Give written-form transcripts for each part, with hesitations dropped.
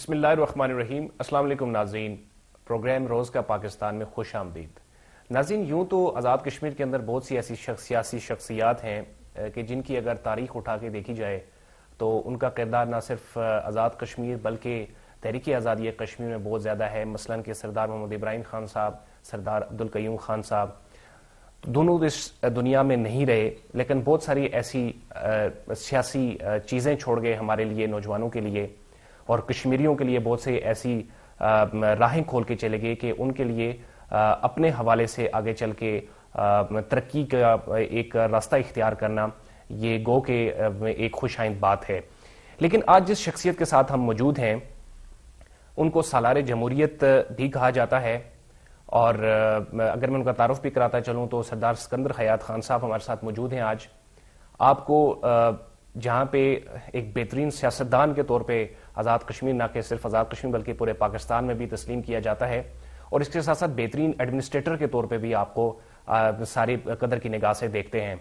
بسم اللہ الرحمن الرحیم. السلام علیکم ناظرین. پروگرام روز کا پاکستان میں خوش آمدید. ناظرین، یوں تو آزاد کشمیر کے اندر بہت سی ایسی سیاسی شخصیات ہیں کہ جن کی اگر تاریخ اٹھا کے دیکھی جائے تو ان کا کردار نہ صرف آزاد کشمیر بلکہ تحریک آزادی کشمیر میں بہت زیادہ ہے. مثلاً کہ سردار محمد ابراہیم خان صاحب، سردار عبدالقیوم خان صاحب دونوں اس دنیا میں نہیں رہے، لیکن بہت ساری ایسی سیاسی چیزیں چھوڑ گئے ہمارے لیے، نوجوانوں کے لیے اور کشمیریوں کے لیے. بہت سے ایسی راہیں کھول کے چلے گئے کہ ان کے لیے اپنے حوالے سے آگے چل کے ترقی کا ایک راستہ اختیار کرنا یہ گو کہ ایک خوش آئند بات ہے. لیکن آج جس شخصیت کے ساتھ ہم موجود ہیں ان کو سالار جمہوریت بھی کہا جاتا ہے، اور اگر میں ان کا تعارف بھی کراتا چلوں تو سردار سکندر حیات خان صاحب ہمارے ساتھ موجود ہیں. آج آپ کو جہاں پہ ایک بہترین سیاستدان کے طور پہ آزاد کشمیر نہ کہ صرف آزاد کشمیر بلکہ پورے پاکستان میں بھی تسلیم کیا جاتا ہے، اور اس کے ساتھ ساتھ بہترین ایڈمنسٹریٹر کے طور پہ بھی آپ کو ساری قدر کی نگاہ سے دیکھتے ہیں.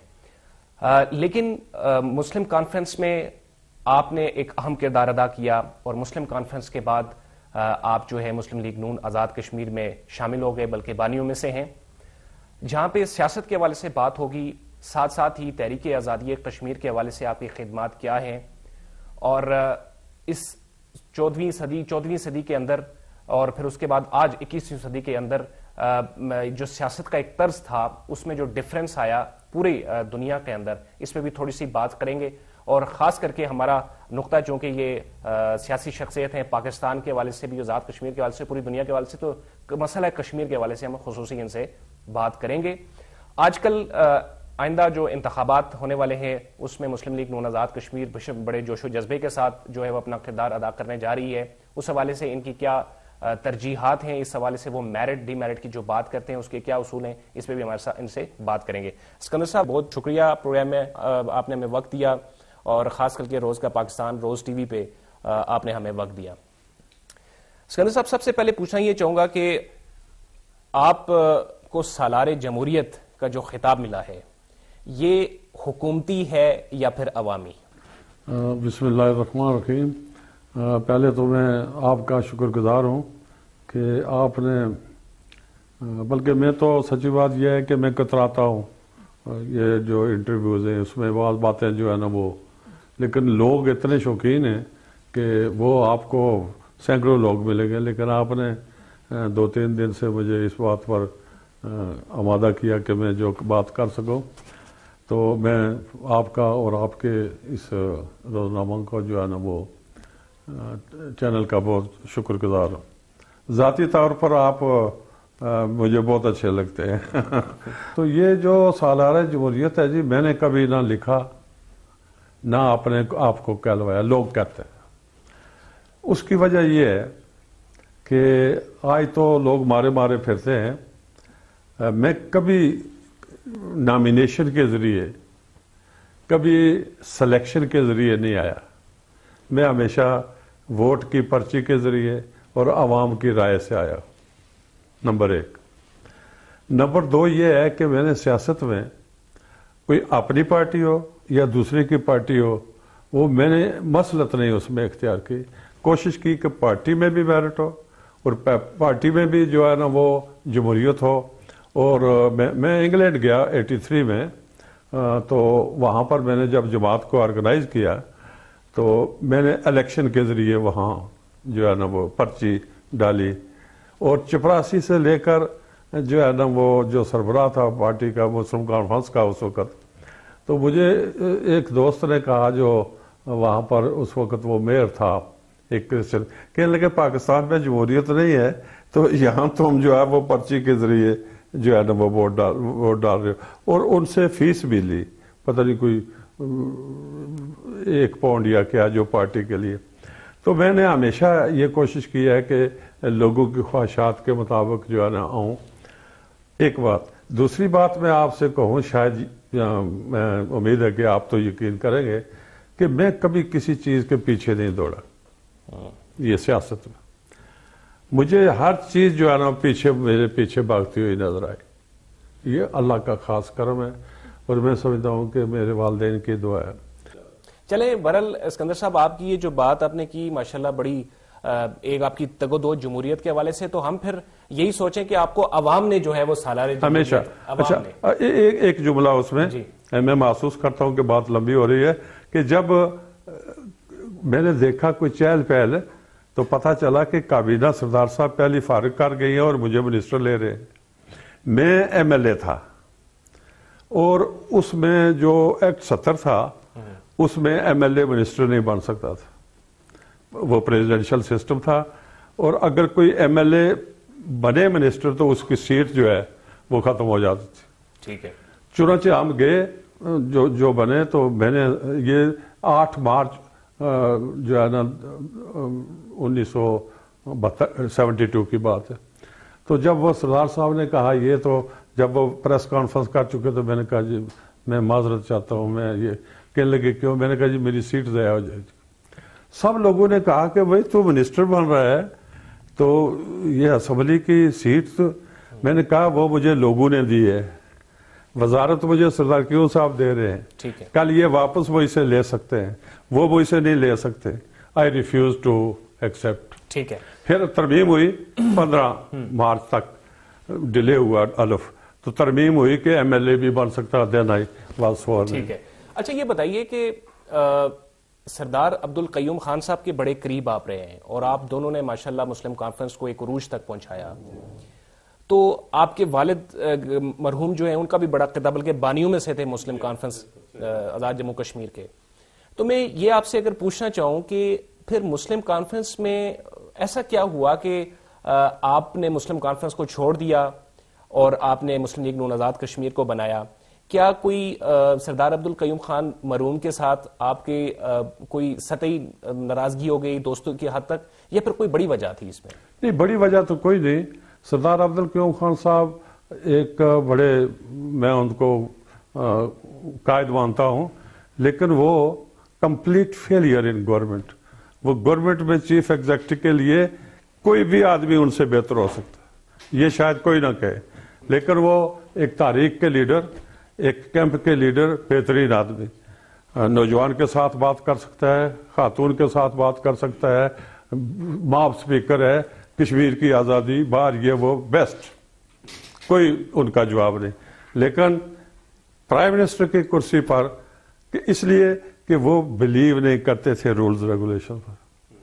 لیکن مسلم کانفرنس میں آپ نے ایک اہم کردار ادا کیا، اور مسلم کانفرنس کے بعد آپ جو ہے مسلم لیگ نون آزاد کشمیر میں شامل ہو گئے، بلکہ بانیوں میں سے ہیں. جہاں پہ سیاست کے حوالے سے بات ہوگی، ساتھ ساتھ ہی تحریک آزادی کشمیر کے حوالے سے آپ کی خدمات کیا ہیں، اور اس 14ویں صدی کے اندر اور پھر اس کے بعد آج 21ویں صدی کے اندر جو سیاست کا ایک طرز تھا اس میں جو ڈیفرنس آیا پوری دنیا کے اندر، اس پہ بھی تھوڑی سی بات کریں گے. اور خاص کر کے ہمارا نقطہ چونکہ یہ سیاسی شخصیت ہیں پاکستان کے حوالے سے بھی، آزاد کشمیر کے حوالے سے، پوری دنیا کے حوالے سے، تو مسئلہ کشمیر کے حوالے سے ہم خصوصی ان سے بات کریں گے. آج کل آئندہ جو انتخابات ہونے والے ہیں اس میں مسلم لیگ نون آزاد کشمیر بڑے جوش و جذبے کے ساتھ جو ہے وہ اپنا کردار ادا کرنے جا رہی ہے. اس حوالے سے ان کی کیا ترجیحات ہیں، اس حوالے سے وہ میرٹ ڈی میرٹ کی جو بات کرتے ہیں اس کے کیا اصول ہیں، اس پہ بھی ہمارے ساتھ ان سے بات کریں گے. سکندر صاحب بہت شکریہ پروگرام میں آپ نے ہمیں وقت دیا، اور خاص کر کے روز کا پاکستان روز ٹی وی پہ آپ نے ہمیں وقت دیا. سکندر صاحب، سب سے پہلے پوچھنا یہ چاہوں گا کہ آپ کو سالار جمہوریت کا جو خطاب ملا ہے یہ حکومتی ہے یا پھر عوامی؟ بسم اللہ الرحمن الرحیم. پہلے تو میں آپ کا شکر گزار ہوں کہ آپ نے، بلکہ میں تو سچی بات یہ ہے کہ میں کتراتا ہوں یہ جو انٹرویوز ہیں اس میں بعض باتیں جو ہے نا وہ، لیکن لوگ اتنے شوقین ہیں کہ وہ آپ کو سینکڑوں لوگ ملیں گے، لیکن آپ نے 2-3 دن سے مجھے اس بات پر آمادہ کیا کہ میں جو بات کر سکوں. تو میں آپ کا اور آپ کے اس روزنامہ کو جو ہے نا وہ چینل کا بہت شکر گزار ہوں. ذاتی طور پر آپ مجھے بہت اچھے لگتے ہیں. تو یہ جو سالار جمہوریت ہے جی، میں نے کبھی نہ لکھا نہ اپنے آپ کو کہلوایا، لوگ کہتے ہیں. اس کی وجہ یہ ہے کہ آج تو لوگ مارے پھرتے ہیں. میں کبھی نامینیشن کے ذریعے، کبھی سلیکشن کے ذریعے نہیں آیا. میں ہمیشہ ووٹ کی پرچی کے ذریعے اور عوام کی رائے سے آیا. نمبر 1. نمبر 2 یہ ہے کہ میں نے سیاست میں کوئی اپنی پارٹی ہو یا دوسرے کی پارٹی ہو، وہ میں نے مسلط نہیں اس میں اختیار کی. کوشش کی کہ پارٹی میں بھی میرٹ ہو اور پارٹی میں بھی جو ہے نا وہ جمہوریت ہو. اور میں انگلینڈ گیا 83 میں، تو وہاں پر میں نے جب جماعت کو آرگنائز کیا تو میں نے الیکشن کے ذریعے وہاں جو ہے نا وہ پرچی ڈالی. اور چپراسی سے لے کر جو ہے نا وہ جو سربراہ تھا پارٹی کا مسلم کانفرنس کا اس وقت، تو مجھے ایک دوست نے کہا جو وہاں پر اس وقت وہ میئر تھا ایک کرسچن، کہنے لگے پاکستان میں جمہوریت نہیں ہے تو یہاں تم جو ہے وہ پرچی کے ذریعے جو ہے نا وہ ووٹ ڈال رہے ہو. اور ان سے فیس بھی لی، پتہ نہیں کوئی 1 پاؤنڈ یا کیا جو پارٹی کے لیے. تو میں نے ہمیشہ یہ کوشش کی ہے کہ لوگوں کی خواہشات کے مطابق جو ہے نا آؤں. ایک بات. دوسری بات میں آپ سے کہوں، شاید میں امید ہے کہ آپ تو یقین کریں گے کہ میں کبھی کسی چیز کے پیچھے نہیں دوڑا. یہ سیاست میں مجھے ہر چیز جو ہے نا میرے پیچھے بھاگتی ہوئی نظر آئی. یہ اللہ کا خاص کرم ہے، اور میں سمجھتا ہوں کہ میرے والدین کی دعا ہے. چلیں، برل اسکندر صاحب، آپ کی یہ جو بات آپ نے کی ماشاءاللہ بڑی ایک آپ کی تگودو جمہوریت کے حوالے سے، تو ہم پھر یہی سوچیں کہ آپ کو عوام نے جو ہے وہ سالار ہمیشہ. اچھا ایک جملہ اس میں میں محسوس کرتا ہوں کہ بات لمبی ہو رہی ہے، کہ جب میں نے دیکھا کوئی چہل پہل تو پتہ چلا کہ کابینہ سردار صاحب پہلی فارغ کر گئی ہیں اور مجھے منسٹر لے رہے ہیں. میں ایم ایل اے تھا اور اس میں جو ایکٹ 70 تھا اس میں ایم ایل اے منسٹر نہیں بن سکتا تھا، وہ پریزیڈنشل سسٹم تھا، اور اگر کوئی ایم ایل اے بنے منسٹر تو اس کی سیٹ جو ہے وہ ختم ہو جاتی تھی. ٹھیک ہے. چنانچہ ہم گئے جو بنے، تو میں نے یہ 8 مارچ جو ہے نا 1972 کی بات ہے. تو جب وہ سردار صاحب نے کہا یہ، تو جب وہ پریس کانفرنس کر چکے تو میں نے کہا جی میں معذرت چاہتا ہوں. میں یہ کہنے لگے کیوں؟ میں نے کہا جی میری سیٹ ضائع ہو جائے گی. سب لوگوں نے کہا کہ بھائی تو منسٹر بن رہا ہے تو یہ اسمبلی کی سیٹ، میں نے کہا وہ مجھے لوگوں نے دی ہے، وزارت مجھے سردار کیوں صاحب دے رہے ہیں، کل یہ واپس وہ اسے لے سکتے ہیں، وہ اسے نہیں لے سکتے. I refuse to accept. ٹھیک ہے. پھر ترمیم ہوئی 15 مارچ تک ڈیلے ہوا الف، تو ترمیم ہوئی کہ ایم ایل اے بھی بن سکتا. Then I was four. ٹھیک ہے. اچھا یہ بتائیے کہ سردار عبد القیوم خان صاحب کے بڑے قریب آپ رہے ہیں اور آپ دونوں نے ماشاءاللہ مسلم کانفرنس کو ایک عروج تک پہنچایا. تو آپ کے والد مرحوم جو ہیں ان کا بھی بڑا قدر، بلکہ بانیوں میں سے تھے مسلم کانفرنس آزاد جموں کشمیر کے. تو میں یہ آپ سے اگر پوچھنا چاہوں کہ پھر مسلم کانفرنس میں ایسا کیا ہوا کہ آپ نے مسلم کانفرنس کو چھوڑ دیا اور آپ نے مسلم لیگ نون آزاد کشمیر کو بنایا؟ کیا کوئی سردار عبد القیوم خان مرحوم کے ساتھ آپ کے کوئی سطحی ناراضگی ہو گئی دوستوں کی حد تک، یا پھر کوئی بڑی وجہ تھی اس میں؟ نہیں، بڑی وجہ تو کوئی نہیں. سردار عبد القیوم خان صاحب ایک بڑے، میں ان کو قائد مانتا ہوں، لیکن وہ کمپلیٹ فیلئر ان گورنمنٹ. وہ گورنمنٹ میں چیف ایگزیکٹو کے لیے کوئی بھی آدمی ان سے بہتر ہو سکتا ہے، یہ شاید کوئی نہ کہے، لیکن وہ ایک تاریخ کے لیڈر، ایک کیمپ کے لیڈر، بہترین آدمی. نوجوان کے ساتھ بات کر سکتا ہے، خاتون کے ساتھ بات کر سکتا ہے، ماب سپیکر ہے، کشمیر کی آزادی باہر، یہ وہ بیسٹ، کوئی ان کا جواب نہیں. لیکن پرائم منسٹر کی کرسی پر اس لیے کہ وہ بلیو نہیں کرتے تھے رولز ریگولیشن پر.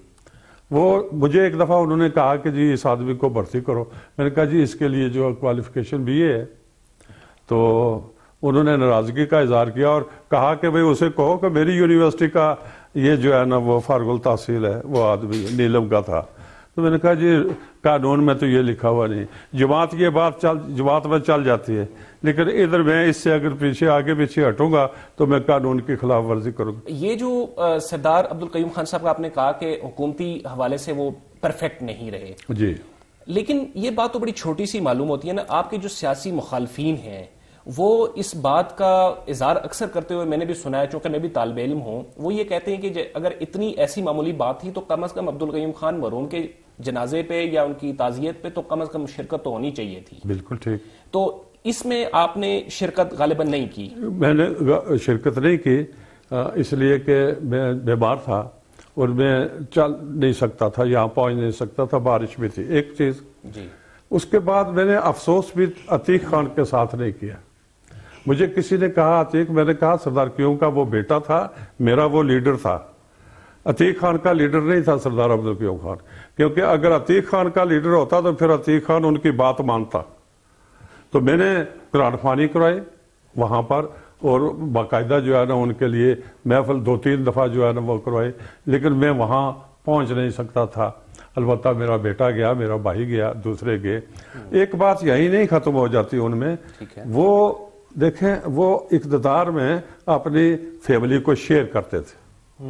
وہ مجھے ایک دفعہ انہوں نے کہا کہ جی اس آدمی کو بھرتی کرو. میں نے کہا جی اس کے لیے جو کوالیفیکیشن بھی ہے. تو انہوں نے ناراضگی کا اظہار کیا اور کہا کہ بھئی اسے کہو کہ میری یونیورسٹی کا یہ جو ہے نا وہ فارغ التحصیل ہے، وہ آدمی نیلم کا تھا. تو میں نے کہا جی قانون میں تو یہ لکھا ہوا نہیں. جماعت یہ بات جماعت میں چل جاتی ہے، لیکن ادھر میں اس سے اگر آگے پیچھے ہٹوں گا تو میں قانون کی خلاف ورزی کروں گا. یہ جو سردار عبد القیوم خان صاحب کا آپ نے کہا کہ حکومتی حوالے سے وہ پرفیکٹ نہیں رہے، جی، لیکن یہ بات تو بڑی چھوٹی سی معلوم ہوتی ہے نا. آپ کے جو سیاسی مخالفین ہیں وہ اس بات کا اظہار اکثر کرتے ہوئے میں نے بھی سنا ہے، چونکہ میں بھی طالب علم ہوں، وہ یہ کہتے ہیں کہ اگر اتنی ایسی معمولی بات تھی تو کم از کم عبد القیوم خان مرحوم کے جنازے پہ یا ان کی تعزیت پہ تو کم از کم شرکت تو ہونی چاہیے تھی. بالکل ٹھیک. تو اس میں آپ نے شرکت غالباً نہیں کی. میں نے شرکت نہیں کی اس لیے کہ میں بیمار تھا اور میں چل نہیں سکتا تھا، یہاں پہنچ نہیں سکتا تھا، بارش بھی تھی. ایک چیز جی. اس کے بعد میں نے افسوس بھی عتیق خان کے ساتھ نہیں کیا. مجھے کسی نے کہا عتیق، میں نے کہا سردار کیوں کا وہ بیٹا تھا، میرا وہ لیڈر تھا. عتیق خان کا لیڈر نہیں تھا سردار عبد القیوم خان، کیونکہ اگر عتیق خان کا لیڈر ہوتا تو پھر عتیق خان ان کی بات مانتا. تو میں نے قرآن خوانی کرائی وہاں پر اور باقاعدہ جو ہے نا ان کے لیے محفل 2-3 دفعہ جو ہے نا وہ کروائی، لیکن میں وہاں پہنچ نہیں سکتا تھا. البتہ میرا بیٹا گیا، میرا بھائی گیا، دوسرے گئے. ایک بات یہی نہیں ختم ہو جاتی ان میں. وہ دیکھیں، وہ اقتدار میں اپنی فیملی کو شیئر کرتے تھے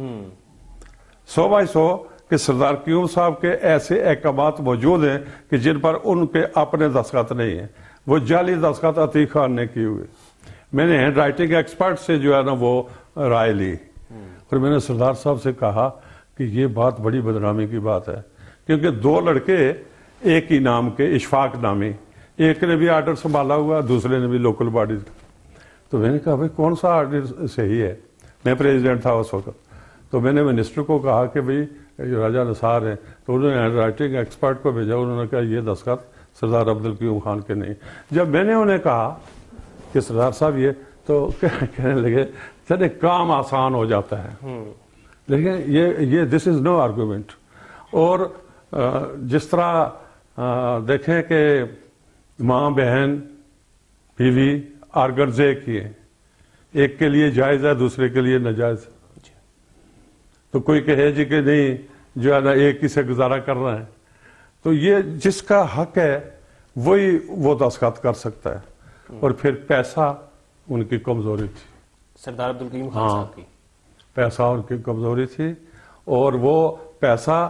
100/100 کہ سردار قیوم صاحب کے ایسے احکامات موجود ہیں کہ جن پر ان کے اپنے دستخط نہیں ہیں. وہ جعلی دستخط عتیق خان نے کی ہوئے. میں نے ہینڈ رائٹنگ ایکسپرٹ سے جو ہے نا وہ رائے لی اور میں نے سردار صاحب سے کہا کہ یہ بات بڑی بدنامی کی بات ہے، کیونکہ 2 لڑکے ایک ہی نام کے، اشفاق نامی، ایک نے بھی آرڈر سنبھالا ہوا، دوسرے نے بھی لوکل باڈی. تو میں نے کہا بھائی کون سا آرڈر صحیح ہے؟ میں پریزیڈنٹ تھا اس وقت. تو میں نے منسٹر کو کہا کہ بھائی یہ راجہ نثار ہیں، تو انہوں نے ہینڈ رائٹنگ ایکسپرٹ کو بھیجا، انہوں نے کہا یہ دستخط سردار عبدالقیوم خان کے نہیں۔ جب میں نے انہیں کہا کہ سردار صاحب یہ، تو کہنے لگے چلے کام آسان ہو جاتا ہے، لیکن یہ دس از نو آرگومنٹ۔ اور جس طرح دیکھیں کہ ماں بہن بیوی آرگنز ایک ہی ہیں، ایک کے لیے جائز ہے دوسرے کے لیے ناجائز ہے، تو کوئی کہے جی کہ نہیں جو ہے نا ایک ہی سے گزارا کر رہا ہے، تو یہ جس کا حق ہے وہی وہ دستخط کر سکتا ہے۔ اور پھر پیسہ ان کی کمزوری تھی، سردار عبدالقیوم خان صاحب کی پیسہ ان کی کمزوری تھی، اور وہ پیسہ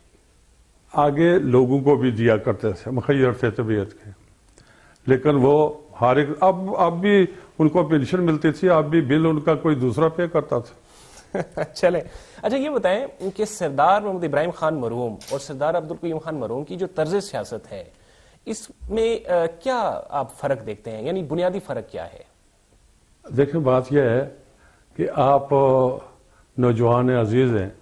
آگے لوگوں کو بھی دیا کرتے تھے، مخیر تھے طبیعت کے، لیکن وہ ہر ایک اب بھی ان کو پینشن ملتی تھی، اب بھی بل ان کا کوئی دوسرا پے کرتا تھا۔ چلیں اچھا یہ بتائیں کہ سردار محمد ابراہیم خان مرحوم اور سردار عبدالقیوم خان مرحوم کی جو طرز سیاست ہے اس میں کیا آپ فرق دیکھتے ہیں، یعنی بنیادی فرق کیا ہے؟ دیکھیں بات یہ ہے کہ آپ نوجوان عزیز ہیں،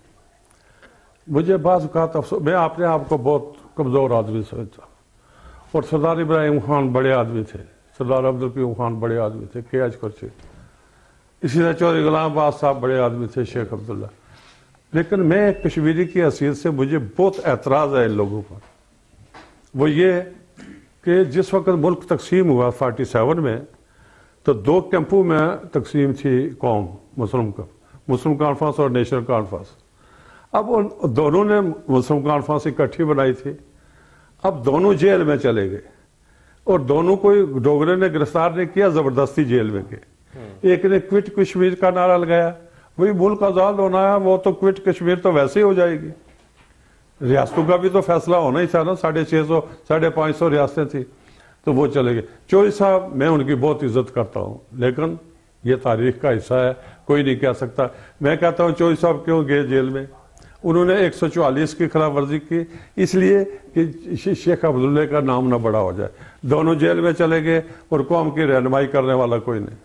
مجھے بعض اوقات افسوس، میں اپنے آپ کو بہت کمزور آدمی سمجھتا، اور سردار ابراہیم خان بڑے آدمی تھے، سردار عبدالقیوم خان بڑے آدمی تھے، کے ایچ خورشید، اسی طرح چودھری غلام آباد صاحب بڑے آدمی تھے، شیخ عبداللہ، لیکن میں ایک کشمیری کی حیثیت سے مجھے بہت اعتراض ہے ان لوگوں پر۔ وہ یہ کہ جس وقت ملک تقسیم ہوا 47 میں، تو 2 کیمپوں میں تقسیم تھی قوم، مسلم کانفرنس اور نیشنل کانفرنس۔ اب ان دونوں نے مسلم کانفرنس اکٹھی بنائی تھی، اب دونوں جیل میں چلے گئے، اور دونوں کو ڈوگرے نے گرفتار نہیں کیا، زبردستی جیل میں گئے۔ ایک نے کوئٹ کشمیر کا نعرہ لگایا، وہی ملک آزاد ہونا ہے، وہ تو کوئٹ کشمیر تو ویسے ہی ہو جائے گی، ریاستوں کا بھی تو فیصلہ ہونا ہی تھا نا، 650 550 ریاستیں تھیں، تو وہ چلے گئے۔ چودھری صاحب میں ان کی بہت عزت کرتا ہوں، لیکن یہ تاریخ کا حصہ ہے، کوئی نہیں کہہ سکتا۔ میں کہتا ہوں چودھری صاحب کیوں گئے جیل میں؟ انہوں نے 144 کی خلاف ورزی کی، اس لیے کہ شیخ عبداللہ کا نام نہ بڑا ہو جائے۔ دونوں جیل میں چلے گئے اور قوم کی رہنمائی کرنے والا کوئی نہیں۔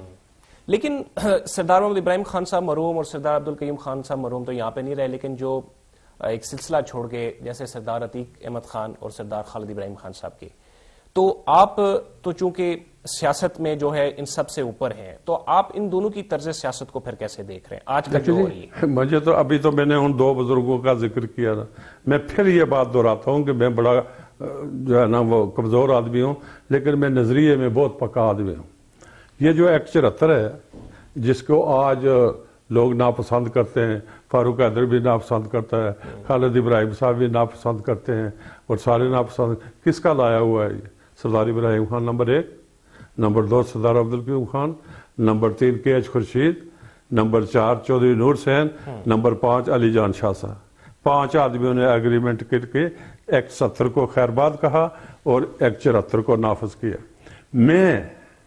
لیکن سردار محمد ابراہیم خان صاحب مرحوم اور سردار عبدالقیوم خان صاحب مرحوم تو یہاں پہ نہیں رہے، لیکن جو ایک سلسلہ چھوڑ گئے جیسے سردار عتیق احمد خان اور سردار خالد ابراہیم خان صاحب کے، تو آپ تو چونکہ سیاست میں جو ہے ان سب سے اوپر ہیں، تو آپ ان دونوں کی طرز سیاست کو پھر کیسے دیکھ رہے ہیں آج کل جو ہو رہی ہے؟ مجھے تو ابھی تو میں نے ان 2 بزرگوں کا ذکر کیا نا، میں پھر یہ بات دہراتا ہوں کہ میں بڑا جو ہے نا وہ کمزور آدمی ہوں، لیکن میں نظریے میں بہت پکا آدمی ہوں۔ یہ جو ایکٹ 74 ہے جس کو آج لوگ ناپسند کرتے ہیں، فاروق حیدر بھی ناپسند کرتا ہے، خالد ابراہیم صاحب بھی ناپسند کرتے ہیں، اور سارے ناپسند، کس کا لایا ہوا ہے یہ؟ سردار ابراہیم خان نمبر 1، نمبر 2 سردار Abdul Qayyum Khan, number 3 K H Khurshid, number 4 Chaudhry Noor Hussain, number 5 Ali Jan Shah Sahib. 5 آدمیوں نے ایگریمنٹ کر کے ایکٹ 70 کو خیرباد کہا اور ایکٹ 74 کو نافذ کیا۔ میں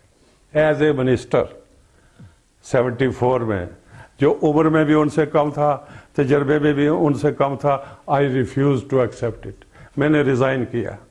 ایز اے منسٹر 74 میں، جو عمر میں بھی ان سے کم تھا، تجربے میں بھی ان سے کم تھا، I refuse to accept it, میں نے ریزائن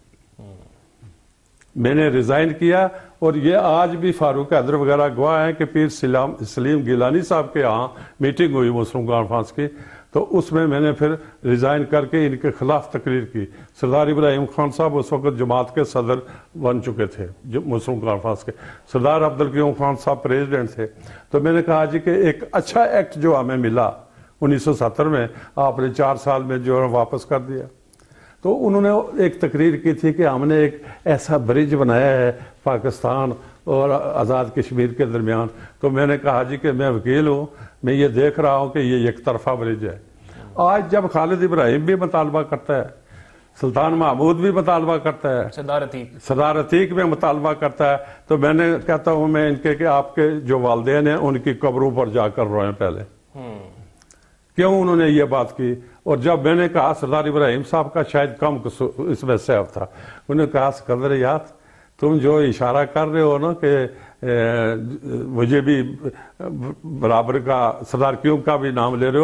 کیا۔ اور یہ آج بھی فاروق حیدر وغیرہ گواہ ہیں کہ پیر سلیم گیلانی صاحب کے ہاں میٹنگ ہوئی مسلم کانفرنس کی، تو اس میں نے پھر ریزائن کر کے ان کے خلاف تقریر کی۔ سردار ابراہیم خان صاحب اس وقت جماعت کے صدر بن چکے تھے مسلم کانفرنس کے، سردار عبدالقیوم خان صاحب پریزیڈنٹ تھے، تو میں نے کہا جی کہ ایک اچھا ایکٹ جو ہمیں ملا 1970 میں، آپ نے 4 سال میں جو ہے واپس کر دیا۔ تو انہوں نے ایک تقریر کی تھی کہ ہم نے ایک ایسا برج بنایا ہے پاکستان اور آزاد کشمیر کے درمیان، تو میں نے کہا جی کہ میں وکیل ہوں، میں یہ دیکھ رہا ہوں کہ یہ ایک طرفہ برج ہے۔ آج جب خالد ابراہیم بھی مطالبہ کرتا ہے، سلطان محمود بھی مطالبہ کرتا ہے، سردار عتیق بھی مطالبہ کرتا ہے، تو میں نے کہتا ہوں میں ان کے کہ آپ کے جو والدین ہیں ان کی قبروں پر جا کر روئیں پہلے، کیوں انہوں نے یہ بات کی۔ اور جب میں نے کہا سردار ابراہیم صاحب کا شاید کم اس میں سیف تھا، انہوں نے کہا سکندر یاد تم جو اشارہ کر رہے ہو نا کہ مجھے بھی برابر کا سردار کیوب کا بھی نام لے رہے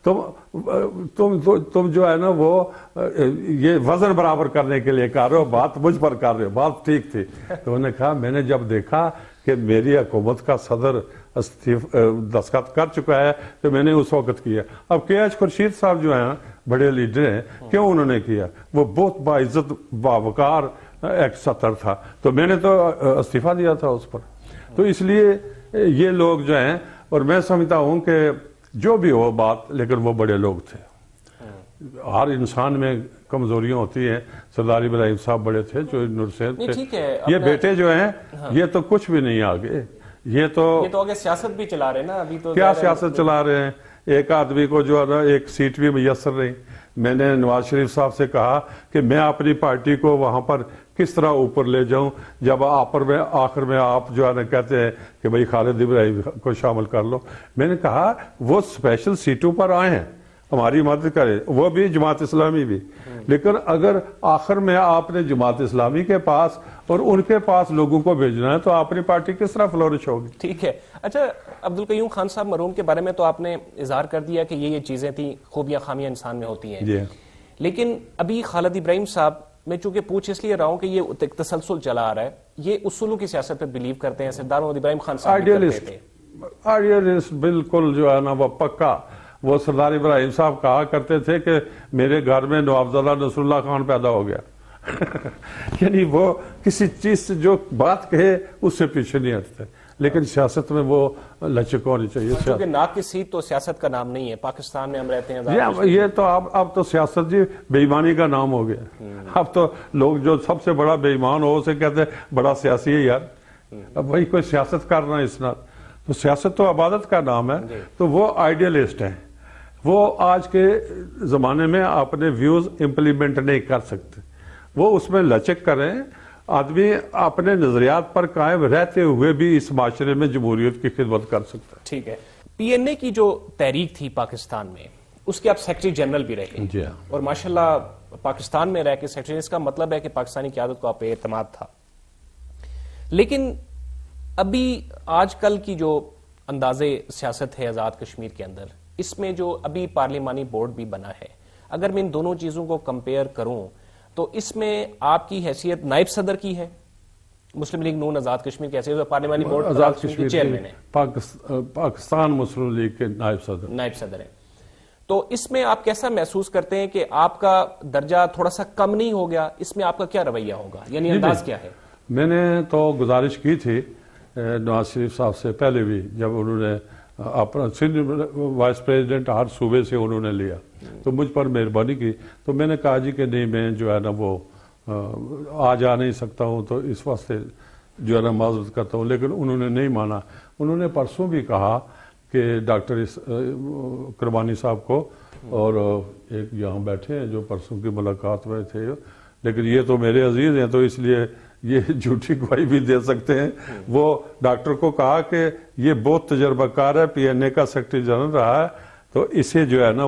ہو، تم جو ہے نا وہ یہ وزن برابر کرنے کے لیے کر رہے ہو، بات مجھ پر کر رہے ہو، بات ٹھیک تھی۔ تو انہوں نے کہا میں نے جب دیکھا کہ میری حکومت کا صدر دستخط کر چکا ہے تو میں نے اس وقت کیا۔ اب کے ایچ خورشید صاحب جو ہیں بڑے لیڈر ہیں، کیوں انہوں نے کیا؟ وہ بہت باعزت باوقار ایک صدر تھا، تو میں نے تو استعفیٰ دیا تھا اس پر۔ تو اس لیے یہ لوگ جو ہیں، اور میں سمجھتا ہوں کہ جو بھی ہو بات، لیکن وہ بڑے لوگ تھے۔ ہر انسان میں کمزوریاں ہوتی ہیں، سردار ابراہیم صاحب بڑے تھے جو نورسین تھے، یہ بیٹے جو ہیں یہ تو کچھ بھی نہیں آگے، یہ تو آگے سیاست بھی چلا رہے نا، ابھی تو کیا سیاست چلا رہے ہیں؟ ایک آدمی کو جو ہے نا ایک سیٹ بھی میسر نہیں۔ میں نے نواز شریف صاحب سے کہا کہ میں اپنی پارٹی کو وہاں پر کس طرح اوپر لے جاؤں جب آخر میں آپ جو ہے نا کہتے ہیں کہ بھئی خالد ابراہیم کو شامل کر لو۔ میں نے کہا وہ اسپیشل سیٹوں پر آئے ہیں، ہماری مدد کرے، وہ بھی جماعت اسلامی بھی، لیکن اگر آخر میں آپ نے جماعت اسلامی کے پاس اور ان کے پاس لوگوں کو بھیجنا ہے تو اپنی پارٹی کس طرح فلورش ہوگی؟ ٹھیک ہے۔ اچھا عبدالقیوم خان صاحب، مرحوم کے بارے میں تو آپ نے اظہار کر دیا کہ یہ چیزیں تھیں، خوبیاں خامیاں انسان میں ہوتی ہیں، لیکن ابھی خالد ابراہیم صاحب میں چونکہ پوچھ اس لیے رہا ہوں کہ یہ تسلسل چلا آ رہا ہے، یہ اصولوں کی سیاست پہ بلیو کرتے ہیں، سردار محمد ابراہیم خان صاحب آئیڈیلسٹ بالکل جو ہے نا وہ پکا۔ وہ سردار ابراہیم صاحب کہا کرتے تھے کہ میرے گھر میں نوابزادہ نصر اللہ خان پیدا ہو گیا۔ یعنی وہ کسی چیز سے جو بات کہے اس سے پیچھے نہیں ہٹتے، لیکن سیاست میں وہ لچک ہونی چاہیے۔ کیونکہ ناک کی سیٹ تو سیاست کا نام نہیں ہے، پاکستان میں ہم رہتے ہیں، یہ تو اب تو سیاست جی بے ایمانی کا نام ہو گیا۔ اب تو لوگ جو سب سے بڑا بے ایمان ہو اسے کہتے ہیں بڑا سیاسی ہے یار، اب وہی کوئی سیاست کرنا اس نال، تو سیاست تو عبادت کا نام ہے۔ تو وہ آئیڈیلسٹ ہیں، وہ آج کے زمانے میں اپنے ویوز امپلیمنٹ نہیں کر سکتے، وہ اس میں لچک کریں۔ آدمی اپنے نظریات پر قائم رہتے ہوئے بھی اس معاشرے میں جمہوریت کی خدمت کر سکتا ہے۔ ٹھیک ہے۔ پی این اے کی جو تحریک تھی پاکستان میں، اس کے آپ سیکرٹری جنرل بھی رہے، اور ماشاءاللہ پاکستان میں رہ کے سیکرٹری، اس کا مطلب ہے کہ پاکستانی قیادت کو آپ پہ اعتماد تھا۔ لیکن ابھی آج کل کی جو انداز سیاست ہے آزاد کشمیر کے اندر، اس میں جو ابھی پارلیمانی بورڈ بھی بنا ہے، اگر میں ان دونوں چیزوں کو کمپیئر کروں تو اس میں آپ کی حیثیت نائب صدر کی ہے، مسلم لیگ نون آزاد کشمیر کی حیثیت، پارلیمانی بورڈ آزاد کشمیر چیئرمین ہے، پاکستان مسلم لیگ کے نائب صدر ہیں۔ تو اس میں آپ کیسا محسوس کرتے ہیں کہ آپ کا درجہ تھوڑا سا کم نہیں ہو گیا؟ اس میں آپ کا کیا رویہ ہوگا، یعنی انداز کیا ہے؟ میں نے تو گزارش کی تھی نواز شریف صاحب سے پہلے بھی، جب انہوں نے اپنا وائس پریزیڈنٹ ہر صوبے سے انہوں نے لیا تو مجھ پر مہربانی کی، تو میں نے کہا جی کہ نہیں میں جو ہے نا وہ آ جا نہیں سکتا ہوں، تو اس واسطے جو ہے نا معذرت کرتا ہوں، لیکن انہوں نے نہیں مانا۔ انہوں نے پرسوں بھی کہا کہ ڈاکٹر کرمانی صاحب کو، اور ایک یہاں بیٹھے ہیں جو پرسوں کی ملاقات میں تھے، لیکن یہ تو میرے عزیز ہیں تو اس لیے یہ جھوٹی گواہی بھی دے سکتے ہیں۔ وہ ڈاکٹر کو کہا کہ یہ بہت تجربہ کار ہے، پی این اے کا سیکرٹری جنرل رہا ہے، تو اسے جو ہے نا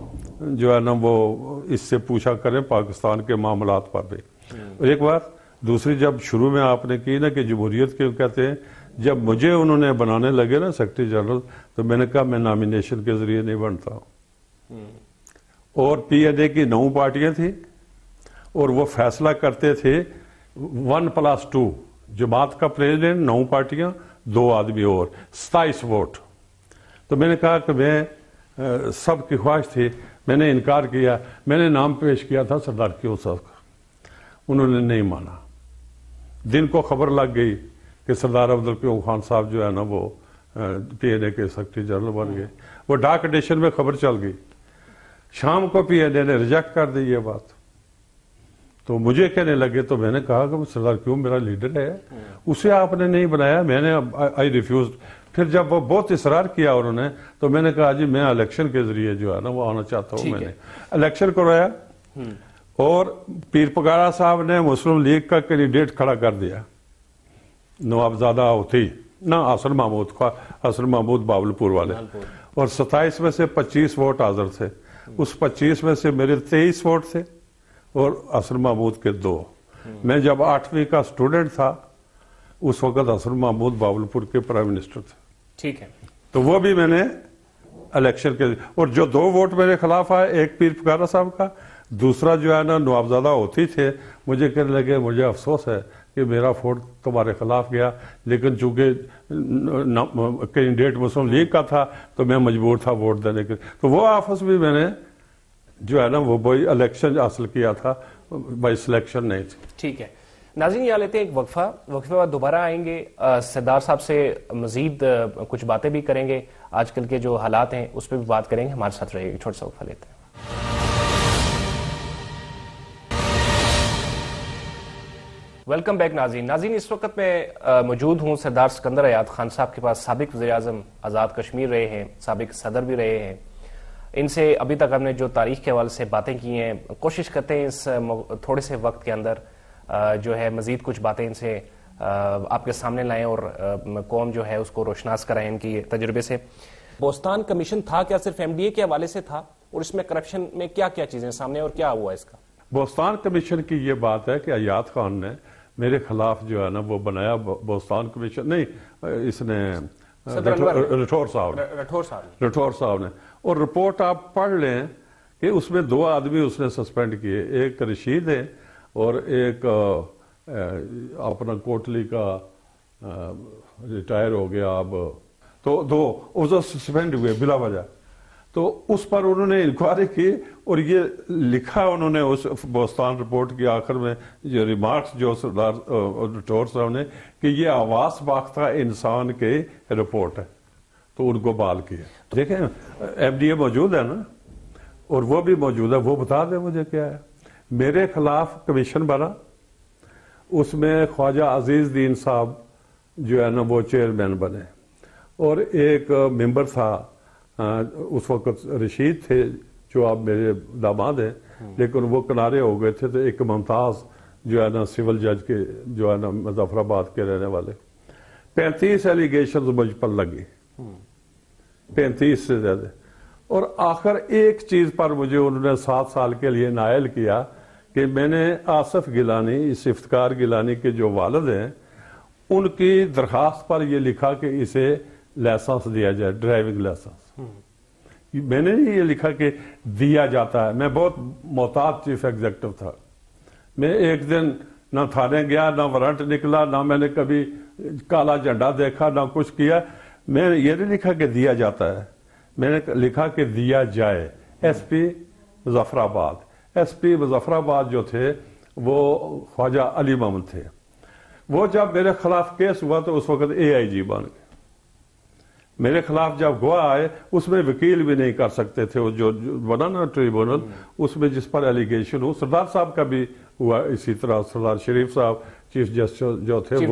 وہ اس سے پوچھا کریں پاکستان کے معاملات پر بھی۔ ایک بات دوسری، جب شروع میں آپ نے کی نا کہ جمہوریت کیوں کہتے ہیں، جب مجھے انہوں نے بنانے لگے نا سیکرٹری جنرل، تو میں نے کہا میں نامینیشن کے ذریعے نہیں بنتا ہوں، اور پی این اے کی 9 پارٹیاں تھیں اور وہ فیصلہ کرتے تھے 1+2، جماعت کا پریزیڈنٹ 9 پارٹیاں 2 آدمی اور 27 ووٹ۔ تو میں نے کہا کہ میں سب کی خواہش تھی، میں نے انکار کیا، میں نے نام پیش کیا تھا سردار کیوب صاحب کا، انہوں نے نہیں مانا۔ دن کو خبر لگ گئی کہ سردار عبدالقیوم خان صاحب جو ہے نا وہ پی این اے کے سیکرٹری جنرل بن گئے، وہ ڈاک ایڈیشن میں خبر چل گئی، شام کو پی این اے نے ریجیکٹ کر دی یہ بات۔ تو مجھے کہنے لگے، تو میں نے کہا کہ سردار کیوں میرا لیڈر ہے، اسے آپ نے نہیں بنایا، میں نے آئی ریفیوزڈ۔ پھر جب وہ بہت اصرار کیا انہوں نے، تو میں نے کہا جی میں الیکشن کے ذریعے جو ہے نا وہ آنا چاہتا ہوں۔ میں نے الیکشن کروایا اور پیر پگاڑا صاحب نے مسلم لیگ کا کینڈیڈیٹ کھڑا کر دیا، نوابزادہ ہوتی نہ حسن محمود باولپور والے، اور 27 میں سے 25 ووٹ حاضر تھے، اس 25 میں سے میرے 23 ووٹ تھے اور حسن محمود کے 2۔ میں جب 8ویں کا سٹوڈنٹ تھا उस वक्त हसन महमूद बावलपुर के प्राइम मिनिस्टर थे। ठीक है। तो वो भी मैंने इलेक्शन के, और जो 2 वोट मेरे खिलाफ आए, एक पीर पुकारा साहब का, दूसरा जो है ना नवाबजादा होती थे, मुझे कहने लगे मुझे अफसोस है कि मेरा वोट तुम्हारे खिलाफ गया, लेकिन चूंकि कैंडिडेट मुस्लिम लीग का था तो मैं मजबूर था वोट देने के। तो वो आपस में मैंने जो है ना वो इलेक्शन हासिल किया था, बाई सिलेक्शन नहीं थी। ठीक है नाज़रीन, यहाँ लेते हैं एक वक्फा बाद दोबारा आएंगे। सरदार साहब से मजीद कुछ बातें भी करेंगे, आजकल के जो हालात हैं उस पर भी बात करेंगे। हमारे साथ रहिए, छोटा सा वक्फा लेते हैं। वेलकम बैक नाज़रीन, इस वक्त मैं मौजूद हूँ सरदार सिकंदर हयात खान साहब के पास। साबिक वज़ीर-ए-आज़म, आज़ाद कश्मीर रहे हैं, साबिक सदर भी रहे हैं। इनसे अभी तक हमने जो तारीख के हवाले से बातें की हैं, कोशिश करते हैं इस थोड़े से वक्त के अंदर जो है मजीद कुछ बातें इनसे आपके सामने लाएं और कौम जो है उसको रोशनास कराएं इनकी तजुर्बे से। बोस्तान कमीशन था क्या सिर्फ एमडीए के हवाले से था, और इसमें करप्शन में क्या क्या चीजें सामने और क्या हुआ इसका? बोस्तान कमीशन की ये बात है कि अयाद खान ने मेरे खिलाफ जो है ना वो बनाया बोस्तान कमीशन, नहीं इसने रठौर साहब ने, और रिपोर्ट आप पढ़ लें कि उसमें 2 आदमी उसने सस्पेंड किए, एक रशीद है और एक अपना कोटली का रिटायर हो गया अब, तो 2 उसे सस्पेंड हुए बिला वजह। तो उस पर उन्होंने इंक्वायरी की और ये लिखा उन्होंने उस बोस्तान रिपोर्ट के आखिर में जो रिमार्क्स जो सरदार रठौर साहब ने कि ये आवास बाख्ता इंसान के रिपोर्ट है, तो उनको बाल किया। देखें एफडीए मौजूद है ना, और वो भी मौजूद है, वो बता दे मुझे क्या है। मेरे खिलाफ कमीशन बना, उसमें ख्वाजा अजीज दीन साहब जो है ना वो चेयरमैन बने, और एक मेंबर था उस वक्त रशीद थे जो आप मेरे दामाद हैं, लेकिन वो किनारे हो गए थे। तो एक मुमताज जो है ना सिविल जज के जो है ना मुजफ्फराबाद के रहने वाले, 35 एलिगेशन मुझ पर लगी, 35 से ज्यादा। और आखिर एक चीज पर मुझे उन्होंने 7 साल के लिए नायल किया कि मैंने आसिफ गिलानी, इस इफ्तिकार गिलानी के जो वालिद हैं, उनकी दरखास्त पर यह लिखा कि इसे लाइसेंस दिया जाए, ड्राइविंग लाइसेंस। मैंने ये लिखा कि दिया जाता है। मैं बहुत मोहतात चीफ एग्जीक्यूटिव था। मैं एक दिन ना थाने गया, ना वारंट निकला, ना मैंने कभी काला झंडा देखा, ना कुछ किया। मैंने ये नहीं लिखा कि दिया जाता है, मैंने लिखा कि दिया जाए। एसपी मुजफ्फराबाद, एसपी मुजफ्फराबाद जो थे वो ख्वाजा अली मोहम्मद थे। वो जब मेरे खिलाफ केस हुआ तो उस वक्त एआईजी बन गए। मेरे खिलाफ जब गवाह आए उसमें वकील भी नहीं कर सकते थे, वो जो बना ना ट्रिब्यूनल, उसमें जिस पर एलिगेशन हो। सरदार साहब का भी हुआ इसी तरह। सरदार शरीफ साहब चीफ जस्टिस जो थे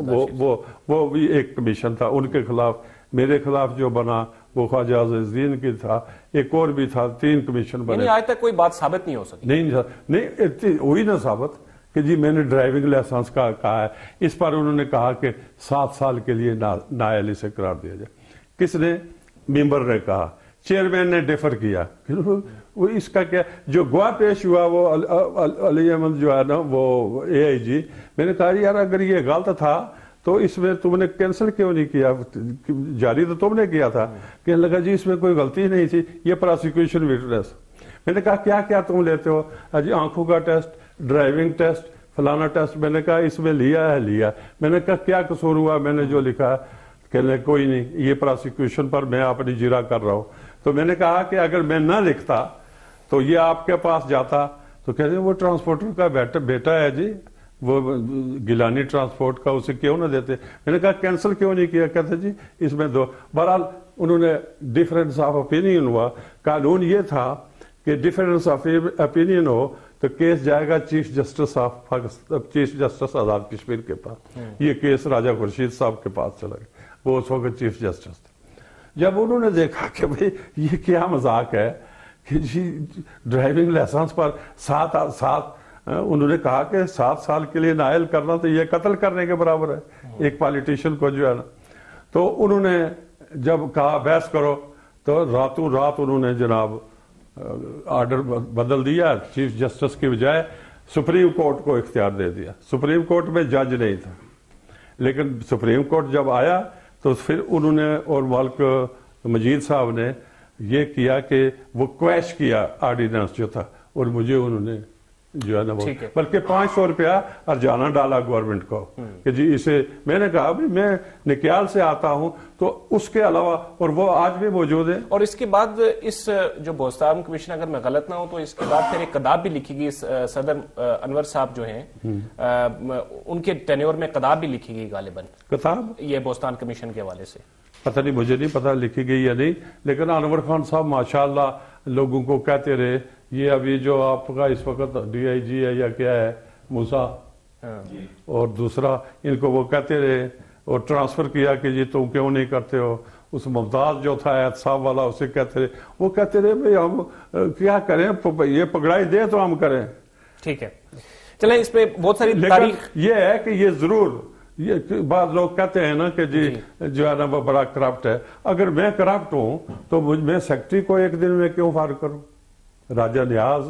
वो भी एक कमीशन था, उनके खिलाफ। मेरे खिलाफ जो बना वो ख्वाजा अजीजुद्दीन की था, एक और भी था, 3 कमीशन बने। आज तक कोई बात साबित नहीं हो सकी। नहीं हुई ना साबित कि जी मैंने ड्राइविंग लाइसेंस का कहा है। इस पर उन्होंने कहा कि 7 साल के लिए नायल इसे करार दिया जाए। किसने? मेंबर ने कहा, चेयरमैन ने डिफर किया। वो इसका क्या, जो गवाह पेश हुआ वो अली अहमद जो है ना वो एआईजी। मैंने कहा यार अगर ये गलत था तो इसमें तुमने कैंसिल क्यों नहीं किया, जारी तो तुमने किया था। कहने लगा जी इसमें कोई गलती नहीं थी, ये प्रोसिक्यूशन विटनेस। मैंने कहा क्या क्या तुम लेते हो? अजी आंखों का टेस्ट, ड्राइविंग टेस्ट, फलाना टेस्ट। मैंने कहा इसमें लिया है, लिया। मैंने कहा क्या कसूर हुआ मैंने जो लिखा? कहने कोई नहीं, ये प्रोसिक्यूशन पर मैं अपनी जिरा कर रहा हूं। तो मैंने कहा कि अगर मैं ना लिखता तो ये आपके पास जाता। तो कहते वो ट्रांसपोर्टर का बेटा है जी, वो गिलानी ट्रांसपोर्ट का, उसे क्यों ना देते? मैंने कहा कैंसिल क्यों नहीं किया? कहते जी इसमें 2। बहरहाल उन्होंने डिफरेंस ऑफ ओपिनियन हुआ। कानून ये था कि डिफरेंस ऑफ ओपिनियन हो तो केस जाएगा चीफ जस्टिस आजाद कश्मीर के पास। ये केस राजा खुर्शीद साहब के पास चला गया, वो उस वक्त चीफ जस्टिस थे। जब उन्होंने देखा कि भाई ये क्या मजाक है कि जी ड्राइविंग लाइसेंस पर 7 उन्होंने कहा कि 7 साल के लिए नायल करना तो ये कत्ल करने के बराबर है एक पॉलिटिशियन को जो है ना। तो उन्होंने जब कहा बहस करो तो रातों रात उन्होंने जनाब ऑर्डर बदल दिया, चीफ जस्टिस की बजाय सुप्रीम कोर्ट को इख्तियार दे दिया। सुप्रीम कोर्ट में जज नहीं था, لیکن سپریم کورٹ جب آیا تو پھر انہوں نے اور ملک مجید صاحب نے یہ کیا کہ وہ کویش کیا آرڈیننس جو تھا، اور مجھے انہوں نے جو ہے نا وہ بلکہ 500 روپیہ ارجانہ ڈالا گورنمنٹ کو کہ جی اسے، میں نے کہا بھی میں نکیال سے آتا ہوں تو اس کے علاوہ، اور وہ آج بھی موجود ہے۔ اور اس کے بعد اس جو بوستان کمیشن، اگر میں غلط نہ ہوں تو اس کے بعد پھر ایک کتاب بھی لکھی گئی، صدر انور صاحب جو ہیں ان کے ٹینیور میں کتاب بھی لکھی گئی غالباً، کتاب یہ بوستان کمیشن کے حوالے سے، پتہ نہیں، مجھے نہیں پتا لکھی گئی یا نہیں، لیکن انور خان صاحب ماشاءاللہ لوگوں کو کہتے رہے، یہ ابھی جو آپ کا اس وقت ڈی آئی جی ہے یا کیا ہے موسیٰ، اور دوسرا ان کو وہ کہتے رہے اور ٹرانسفر کیا کہ جی تم کیوں نہیں کرتے ہو، اس ممتاز جو تھا احتساب والا اسے کہتے رہے، وہ کہتے رہے بھئی ہم کیا کریں، یہ پکڑائی دے تو ہم کریں۔ ٹھیک ہے، چلیں اس پہ بہت ساری تاریخ یہ ہے کہ یہ ضرور، یہ بعض لوگ کہتے ہیں نا کہ جی جو ہے نا وہ بڑا کرپٹ ہے، اگر میں کرپٹ ہوں تو میں سیکرٹری کو ایک دن میں کیوں فارغ کروں؟ راجہ نیاز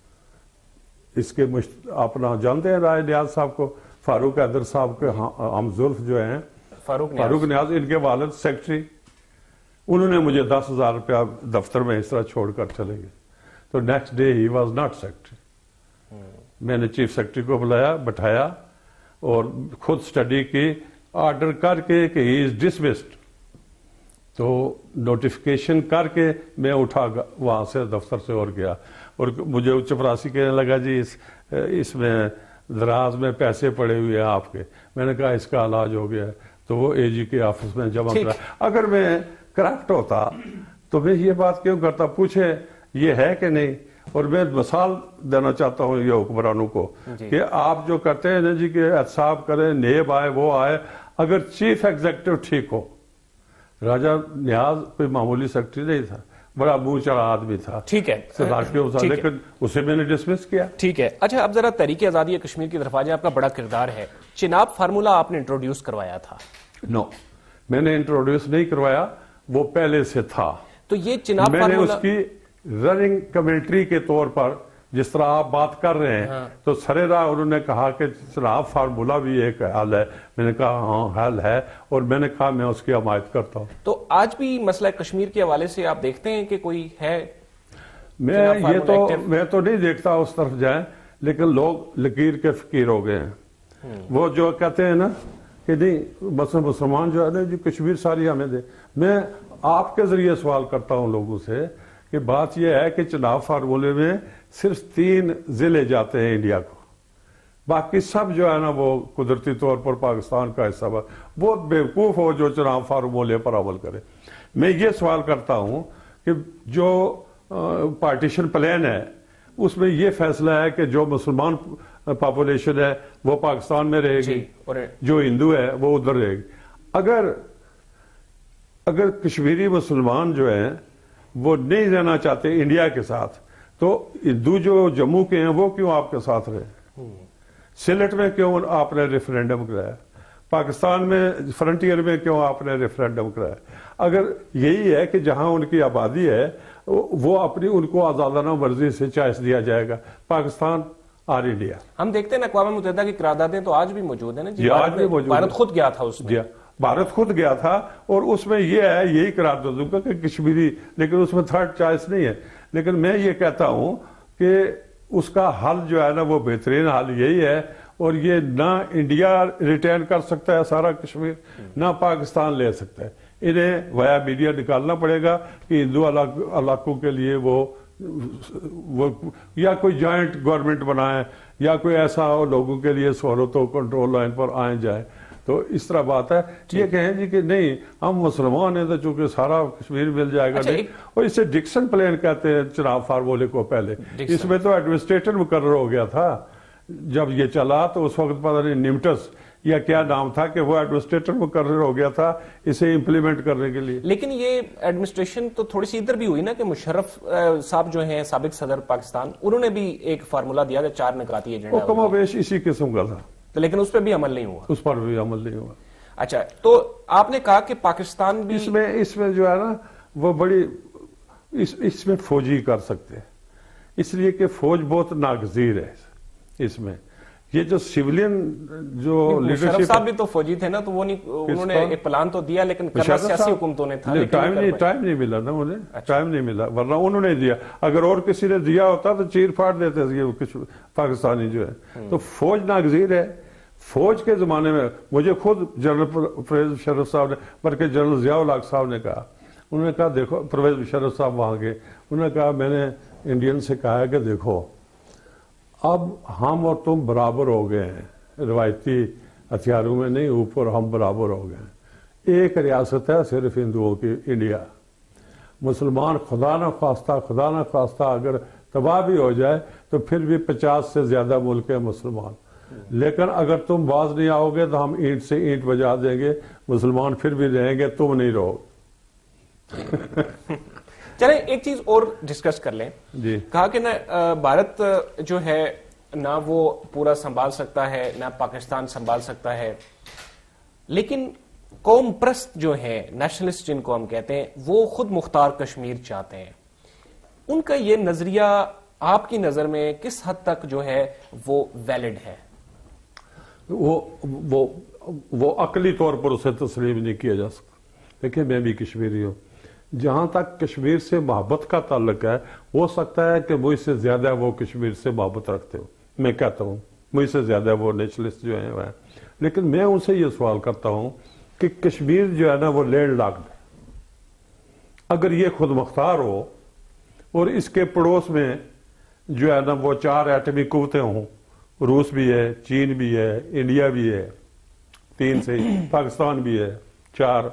اس کے اپنا جانتے ہیں، راجہ نیاز صاحب کو، فاروق حیدر صاحب کے ہم زلف جو ہیں فاروق نیاز، ان کے والد سیکرٹری، انہوں نے مجھے 10,000 روپیہ دفتر میں اس طرح چھوڑ کر چلے گئے، تو نیکسٹ ڈے ہی واز ناٹ سیکرٹری۔ میں نے چیف سیکرٹری کو بلایا، بٹھایا اور خود سٹڈی کی، آرڈر کر کے کہ ہی از ڈسمسڈ، تو نوٹیفیکیشن کر کے میں اٹھا وہاں سے دفتر سے اور گیا، اور مجھے چپراسی کہنے لگا جی اس میں دراز میں پیسے پڑے ہوئے ہیں آپ کے، میں نے کہا اس کا علاج ہو گیا ہے، تو وہ اے جی کے آفس میں جمع کرا۔ اگر میں کرپٹ ہوتا تو میں یہ بات کیوں کرتا؟ پوچھے یہ ہے کہ نہیں؟ اور میں مثال دینا چاہتا ہوں یہ حکمرانوں کو کہ آپ جو کرتے ہیں نا جی کہ احتساب کریں، نیب آئے وہ آئے، اگر چیف ایگزیکٹو ٹھیک ہو، راجہ نیاز کوئی معمولی سیکرٹری نہیں تھا، بڑا منہ چڑھا آدمی تھا، ٹھیک ہے، لیکن اسے میں نے ڈسمس کیا۔ ٹھیک ہے، اچھا اب ذرا تحریک آزادی کشمیر کی طرف آ جائیں، آپ کا بڑا کردار ہے، چناب فارمولا آپ نے انٹروڈیوس کروایا تھا؟ نو، میں نے انٹروڈیوس نہیں کروایا، وہ پہلے سے تھا۔ تو یہ چناب میں نے اس کی رننگ کمنٹری کے طور پر، جس طرح آپ بات کر رہے ہیں تو سرے راہ انہوں نے کہا کہ چناب فارمولا بھی ایک حل ہے، میں نے کہا ہاں حل ہے، اور میں نے کہا میں اس کی حمایت کرتا ہوں۔ تو آج بھی مسئلہ کشمیر کے حوالے سے آپ دیکھتے ہیں کہ کوئی ہے؟ میں تو نہیں دیکھتا اس طرف جائیں، لیکن لوگ لکیر کے فقیر ہو گئے ہیں، وہ جو کہتے ہیں نا کہ نہیں مسلمان جو ہے نا جی کشمیر ساری ہمیں دے۔ میں آپ کے ذریعے سوال کرتا ہوں لوگوں سے کہ بات یہ ہے کہ چناب فارمولے میں صرف 3 ضلع جاتے ہیں انڈیا کو، باقی سب جو ہے نا وہ قدرتی طور پر پاکستان کا حصہ ہے۔ بہت بیوقوف ہو جو چناب فارمولے پر عمل کرے۔ میں یہ سوال کرتا ہوں کہ جو پارٹیشن پلان ہے اس میں یہ فیصلہ ہے کہ جو مسلمان پاپولیشن ہے وہ پاکستان میں رہے گی، جو ہندو ہے وہ ادھر رہے گی۔ اگر کشمیری مسلمان جو ہیں وہ نہیں رہنا چاہتے انڈیا کے ساتھ، تو ہندو جو جموں کے ہیں وہ کیوں آپ کے ساتھ رہے؟ سلیٹ میں کیوں آپ نے ریفرینڈم کرایا؟ پاکستان میں فرنٹیئر میں کیوں آپ نے ریفرینڈم کرایا؟ اگر یہی ہے کہ جہاں ان کی آبادی ہے وہ اپنی ان کو آزادانہ مرضی سے چوائس دیا جائے گا، پاکستان اور انڈیا۔ ہم دیکھتے ہیں اقوام متحدہ کی قراردادیں تو آج بھی موجود ہیں نا جی، آج بھی موجود ہے۔ بھارت خود گیا تھا اس میں، بھارت خود گیا تھا، اور اس میں یہ ہے، یہی قراردادوں کا کہ کشمیری، لیکن اس میں تھرڈ چوائس نہیں ہے۔ لیکن میں یہ کہتا ہوں کہ اس کا حل جو ہے نا وہ بہترین حل یہی ہے، اور یہ نہ انڈیا ریٹین کر سکتا ہے سارا کشمیر، نہ پاکستان لے سکتا ہے، انہیں ویا میڈیا نکالنا پڑے گا کہ ہندو علاقوں کے لیے وہ یا کوئی جوائنٹ گورنمنٹ بنائیں، یا کوئی ایسا ہو لوگوں کے لیے سہولتوں کنٹرول لائن پر آئیں جائیں۔ تو اس طرح بات ہے، یہ کہیں جی کہ نہیں ہم مسلمان ہیں تو چونکہ سارا کشمیر مل جائے گا، نہیں۔ اور اسے ڈکسن پلان کہتے ہیں چناب فارمولے کو، پہلے اس میں تو ایڈمنسٹریٹر مقرر ہو گیا تھا جب یہ چلا، تو اس وقت پتہ نہیں نمٹس یا کیا نام تھا کہ وہ ایڈمنسٹریٹر مقرر ہو گیا تھا اسے امپلیمنٹ کرنے کے لیے۔ لیکن یہ ایڈمنسٹریشن تو تھوڑی سی ادھر بھی ہوئی نا کہ مشرف صاحب جو ہیں سابق صدر پاکستان، انہوں نے بھی ایک فارمولا دیا تھا 4 نکاتی ایجنڈا، وہ کم و بیش اسی قسم کا تھا، لیکن اس پہ بھی عمل نہیں ہوا۔ اس پر بھی عمل نہیں ہوا۔ اچھا، تو آپ نے کہا کہ پاکستان بھی اس میں جو ہے نا وہ بڑی اس میں فوجی کر سکتے ہیں، اس لیے کہ فوج بہت ناگزیر ہے اس میں، یہ جو سیولین جو مشرف لیڈرشپ، صاحب بھی تو فوجی تھے نا، تو وہ نہیں، انہوں نے ایک پلان تو دیا لیکن کرنا سیاسی حکومتوں نے تھا، ٹائم نہیں ملا نا انہیں، ٹائم نہیں ملا، ورنہ انہوں نے دیا. اگر اور کسی نے دیا ہوتا تو چیر پھاڑ دیتے تھے پاکستانی جو ہے. تو فوج ناگزیر ہے. فوج کے زمانے میں مجھے خود جنرل پرویز مشرف صاحب نے، بلکہ جنرل ضیاء الحق صاحب نے کہا، انہوں نے کہا دیکھو، پرویز مشرف صاحب وہاں گئے، انہوں نے کہا میں نے انڈین سے کہا ہے کہ دیکھو اب ہم اور تم برابر ہو گئے ہیں، روایتی ہتھیاروں میں نہیں، اوپر ہم برابر ہو گئے ہیں. ایک ریاست ہے صرف ہندوؤں کی، انڈیا. مسلمان خدا نہ خواستہ اگر تباہ بھی ہو جائے تو پھر بھی 50 سے زیادہ ملک ہیں مسلمان. لیکن اگر تم باز نہیں آؤ گے تو ہم اینٹ سے اینٹ بجا دیں گے، مسلمان پھر بھی رہیں گے، تم نہیں رہو. چلیں ایک چیز اور ڈسکس کر لیں. جی. کہا کہ نہ بھارت جو ہے نہ وہ پورا سنبھال سکتا ہے، نہ پاکستان سنبھال سکتا ہے، لیکن قوم پرست جو ہیں، نیشنلسٹ جن کو ہم کہتے ہیں، وہ خود مختار کشمیر چاہتے ہیں. ان کا یہ نظریہ آپ کی نظر میں کس حد تک جو ہے وہ ویلڈ ہے؟ وہ عقلی طور پر اسے تسلیم نہیں کیا جا سکتا. دیکھیں میں بھی کشمیری ہوں، جہاں تک کشمیر سے محبت کا تعلق ہے، ہو سکتا ہے کہ مجھ سے زیادہ وہ کشمیر سے محبت رکھتے ہو. میں کہتا ہوں مجھ سے زیادہ وہ نیشنلسٹ جو ہیں وہ ہیں. لیکن میں ان سے یہ سوال کرتا ہوں کہ کشمیر جو ہے نا وہ لینڈ لاکڈ ہے. اگر یہ خود مختار ہو اور اس کے پڑوس میں جو ہے نا وہ 4 ایٹمی قوتیں ہوں، روس بھی ہے، چین بھی ہے، انڈیا بھی ہے، 3 سے پاکستان بھی ہے، 4.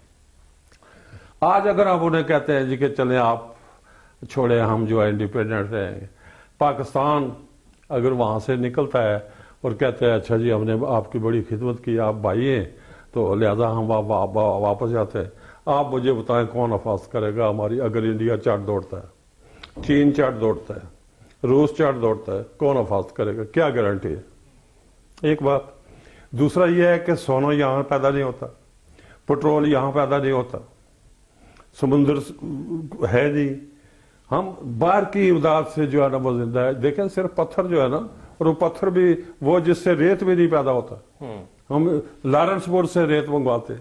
آج اگر ہم انہیں کہتے ہیں جی کہ چلیں آپ چھوڑیں، ہم جو ہے انڈیپینڈنٹ ہیں، پاکستان اگر وہاں سے نکلتا ہے اور کہتے ہیں اچھا جی ہم نے آپ کی بڑی خدمت کی، آپ بھائی ہیں تو لہذا ہم واپس جاتے ہیں، آپ مجھے بتائیں کون حفاظت کرے گا ہماری؟ اگر انڈیا چٹ دوڑتا ہے، چین چٹ دوڑتا ہے، روس چٹ دوڑتا ہے، کون حفاظت کرے گا؟ کیا گارنٹی ہے؟ ایک بات. دوسرا یہ ہے کہ سونا یہاں پیدا نہیں ہوتا، پٹرول یہاں پیدا نہیں ہوتا، سمندر ہے نہیں، ہم باہر کی امداد سے جو ہے نا وہ زندہ ہے. دیکھیں صرف پتھر جو ہے نا، اور وہ پتھر بھی وہ جس سے ریت بھی نہیں پیدا ہوتا، ہم لارنس پور سے ریت منگواتے،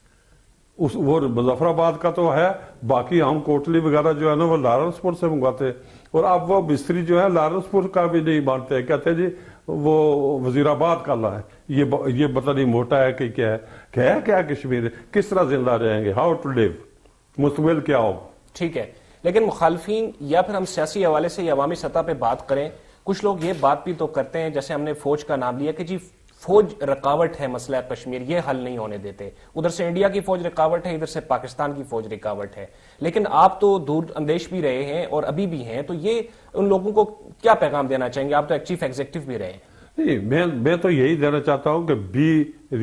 وہ مظفر آباد کا تو ہے، باقی ہم کوٹلی وغیرہ جو ہے نا وہ لارنس پور سے منگواتے. اور اب وہ مستری جو ہے لارنس پور کا بھی نہیں مانتے، کہتے جی وہ وزیر آباد کا لا ہے، یہ پتہ نہیں موٹا ہے کہ کیا ہے، کیا کشمیر ہے، کس طرح زندہ رہیں گے، ہاؤ ٹو لیو، مستقبل کیا ہوگا. ٹھیک ہے، لیکن مخالفین یا پھر ہم سیاسی حوالے سے یا عوامی سطح پہ بات کریں، کچھ لوگ یہ بات بھی تو کرتے ہیں، جیسے ہم نے فوج کا نام لیا کہ جی فوج رکاوٹ ہے مسئلہ کشمیر، یہ حل نہیں ہونے دیتے. ادھر سے انڈیا کی فوج رکاوٹ ہے، ادھر سے پاکستان کی فوج رکاوٹ ہے. لیکن آپ تو دور اندیش بھی رہے ہیں اور ابھی بھی ہیں، تو یہ ان لوگوں کو کیا پیغام دینا چاہیں گے؟ آپ تو ایک چیف ایگزیکٹو بھی رہے ہیں. نہیں، میں تو یہی دینا چاہتا ہوں کہ بی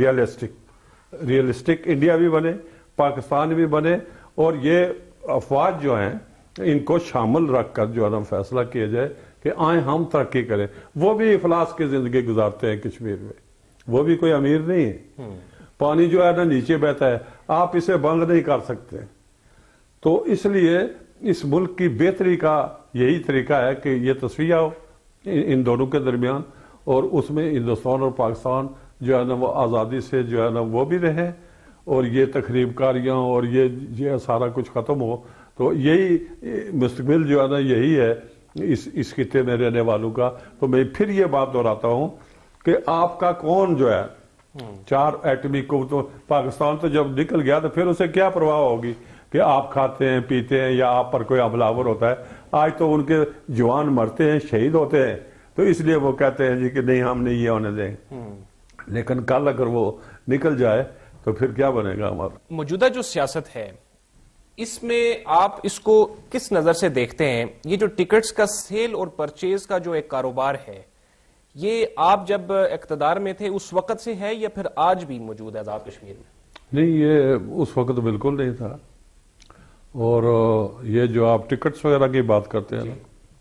ریئلسٹک انڈیا بھی بنے، پاکستان بھی بنے، اور یہ افواج جو ہیں ان کو شامل رکھ کر جو ہے نا فیصلہ کیا جائے کہ آئیں ہم ترقی کریں. وہ بھی افلاس کی زندگی گزارتے ہیں کشمیر میں، وہ بھی کوئی امیر نہیں ہے. پانی جو ہے نا نیچے بہتا ہے، آپ اسے بند نہیں کر سکتے. تو اس لیے اس ملک کی بہتری کا یہی طریقہ ہے کہ یہ تصفیہ ہو ان دونوں کے درمیان، اور اس میں ہندوستان اور پاکستان جو ہے نا وہ آزادی سے جو ہے نا وہ بھی رہیں، اور یہ تخریب کاریاں اور یہ سارا کچھ ختم ہو. تو یہی مستقبل جو ہے نا یہی ہے اس خطے میں رہنے والوں کا. تو میں پھر یہ بات دہراتا ہوں کہ آپ کا کون جو ہے 4 ایٹمی قوتوں، پاکستان تو جب نکل گیا تو پھر اسے کیا پرواہ ہوگی کہ آپ کھاتے ہیں پیتے ہیں یا آپ پر کوئی حملہ ہوتا ہے. آج تو ان کے جوان مرتے ہیں، شہید ہوتے ہیں، تو اس لیے وہ کہتے ہیں جی کہ نہیں ہم نہیں یہ ہونے دیں. لیکن کل اگر وہ نکل جائے تو پھر کیا بنے گا ہمارا؟ موجودہ جو سیاست ہے اس میں آپ اس کو کس نظر سے دیکھتے ہیں؟ یہ جو ٹکٹس کا سیل اور پرچیز کا جو ایک کاروبار ہے، یہ آپ جب اقتدار میں تھے اس وقت سے ہے یا پھر آج بھی موجود ہے آزاد کشمیر میں؟ نہیں، یہ اس وقت بالکل نہیں تھا. اور یہ جو آپ ٹکٹس وغیرہ کی بات کرتے ہیں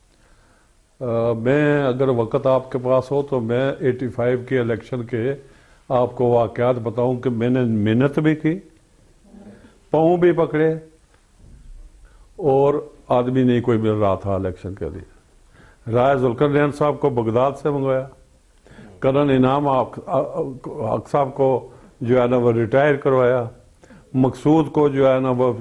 نا، میں اگر وقت آپ کے پاس ہو تو میں 85 کے الیکشن کے آپ کو واقعات بتاؤں کہ میں نے محنت بھی کی، پاؤں بھی پکڑے، اور آدمی نہیں کوئی مل رہا تھا الیکشن کے لیے. رائے ذوالقرنین صاحب کو بغداد سے منگوایا، کرن انعام حق صاحب کو جو ہے نا وہ ریٹائر کروایا، مقصود کو جو ہے نا وہ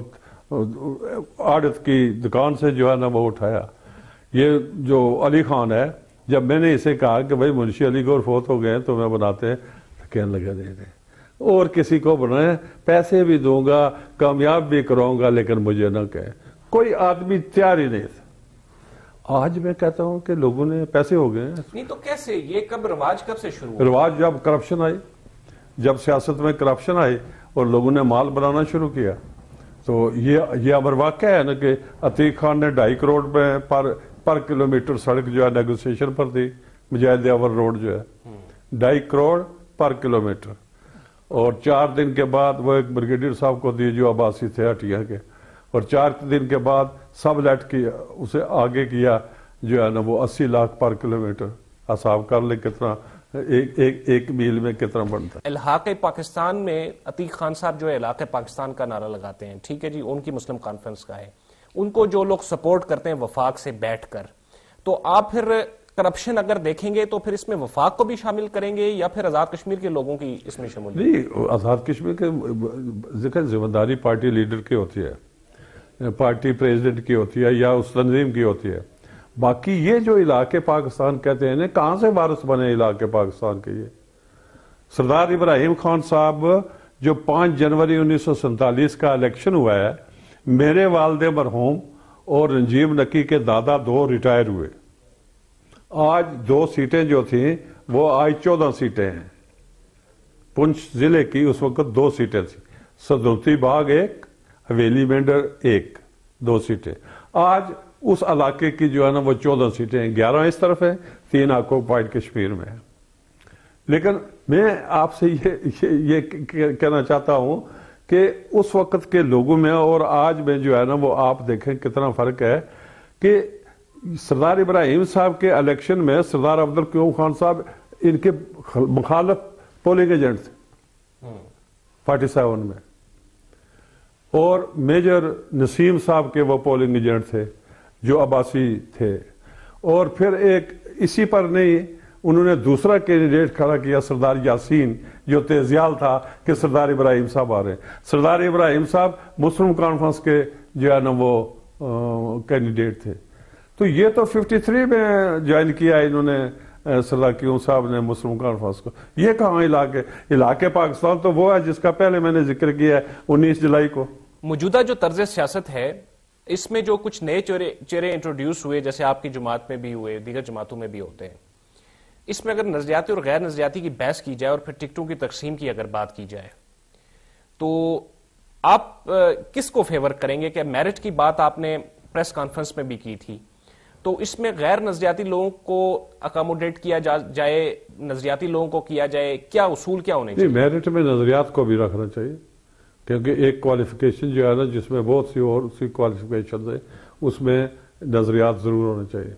آڑت کی دکان سے جو ہے نا وہ اٹھایا۔ یہ جو علی خان ہے، جب میں نے اسے کہا کہ بھائی منشی علی گور فوت ہو گئے تو میں بناتے ہیں، تو کہنے لگا نہیں اور کسی کو بنائے، پیسے بھی دوں گا، کامیاب بھی کراؤں گا، لیکن مجھے نہ کہے۔ کوئی آدمی تیار ہی نہیں تھا۔ آج میں کہتا ہوں کہ لوگوں نے پیسے ہو گئے ہیں۔ نہیں تو کیسے یہ رواج کب سے شروع ہوا؟ رواج جب کرپشن آئی، جب سیاست میں کرپشن آئی اور لوگوں نے مال بنانا شروع کیا، تو یہ امر واقع ہے نا کہ عتیق خان نے 2.5 کروڑ میں پر کلومیٹر سڑک جو ہے نیگوسیشن پر تھی، مجاہد یاور روڈ جو ہے 2.5 کروڑ پر کلومیٹر، اور 4 دن کے بعد وہ ایک بریگیڈیئر صاحب کو دی جو عباسی تھے ہٹیا کے، اور 4 دن کے بعد سب لیٹ کیا، اسے آگے کیا جو ہے نا وہ 80 لاکھ پر کلومیٹر۔ حساب کر لیں کتنا ایک میل میں کتنا بنتا ہے۔ الحاق پاکستان میں عتیق خان صاحب جو ہے علاقہ پاکستان کا نعرہ لگاتے ہیں، ٹھیک ہے جی، ان کی مسلم کانفرنس کا ہے، ان کو جو لوگ سپورٹ کرتے ہیں وفاق سے بیٹھ کر، تو آپ پھر کرپشن اگر دیکھیں گے تو پھر اس میں وفاق کو بھی شامل کریں گے یا پھر آزاد کشمیر کے لوگوں کی اس میں شمولیت؟ نہیں، آزاد کشمیر کے ذکر ذمہ داری پارٹی لیڈر کی ہوتی ہے، پارٹی پریزیڈنٹ کی ہوتی ہے یا اس تنظیم کی ہوتی ہے۔ باقی یہ جو علاقے پاکستان کہتے ہیں کہاں سے وارث بنے علاقے پاکستان کے؟ یہ سردار ابراہیم خان صاحب جو 5 جنوری 1947 کا الیکشن ہوا ہے، میرے والد مرحوم اور رنجیب نکی کے دادا 2 ریٹائر ہوئے۔ آج 2 سیٹیں جو تھیں وہ آج 14 سیٹیں ہیں۔ پنچ ضلع کی اس وقت 2 سیٹیں تھیں، صدرتی باغ 1، حویلی مینڈر 1، 2 سیٹیں۔ آج اس علاقے کی جو ہے نا وہ 14 سیٹیں ہیں، 11 اس طرف ہیں، 3 آکوپائیڈ کشمیر میں ہیں۔ لیکن میں آپ سے یہ کہنا چاہتا ہوں کہ اس وقت کے لوگوں میں اور آج میں جو ہے نا وہ آپ دیکھیں کتنا فرق ہے کہ سردار ابراہیم صاحب کے الیکشن میں سردار عبدالقیوم خان صاحب ان کے مخالف پولنگ ایجنٹ تھے 47 میں، اور میجر نسیم صاحب کے وہ پولنگ ایجنٹ تھے جو عباسی تھے، اور پھر ایک اسی پر نہیں انہوں نے دوسرا کینڈیڈیٹ کھڑا کیا سردار یاسین جو تیزیال تھا کہ سردار ابراہیم صاحب آ رہے ہیں۔ سردار ابراہیم صاحب مسلم کانفرنس کے جو ہے نا وہ کینڈیڈیٹ تھے، تو یہ تو 53 میں جوائن کیا انہوں نے سردار قیوم صاحب نے مسلم کانفرنس کو۔ یہ کہاں علاقے پاکستان تو وہ ہے جس کا پہلے میں نے ذکر کیا ہے 19 جولائی کو۔ موجودہ جو طرز سیاست ہے اس میں جو کچھ نئے چہرے انٹروڈیوس ہوئے، جیسے آپ کی جماعت میں بھی ہوئے، دیگر جماعتوں میں بھی ہوتے ہیں، اس میں اگر نظریاتی اور غیر نظریاتی کی بحث کی جائے اور پھر ٹکٹوں کی تقسیم کی اگر بات کی جائے تو آپ کس کو فیور کریں گے؟ کہ میرٹ کی بات آپ نے پریس کانفرنس میں بھی کی تھی، تو اس میں غیر نظریاتی لوگوں کو اکاموڈیٹ کیا جائے، نظریاتی لوگوں کو کیا جائے، کیا اصول کیا ہونے چاہیے؟ میرٹ میں نظریات کو بھی رکھنا چاہیے، کیونکہ ایک کوالیفیکیشن جو ہے نا جس میں بہت سی اور سی کوالیفیکیشن ہے، اس میں نظریات ضرور ہونے چاہیے،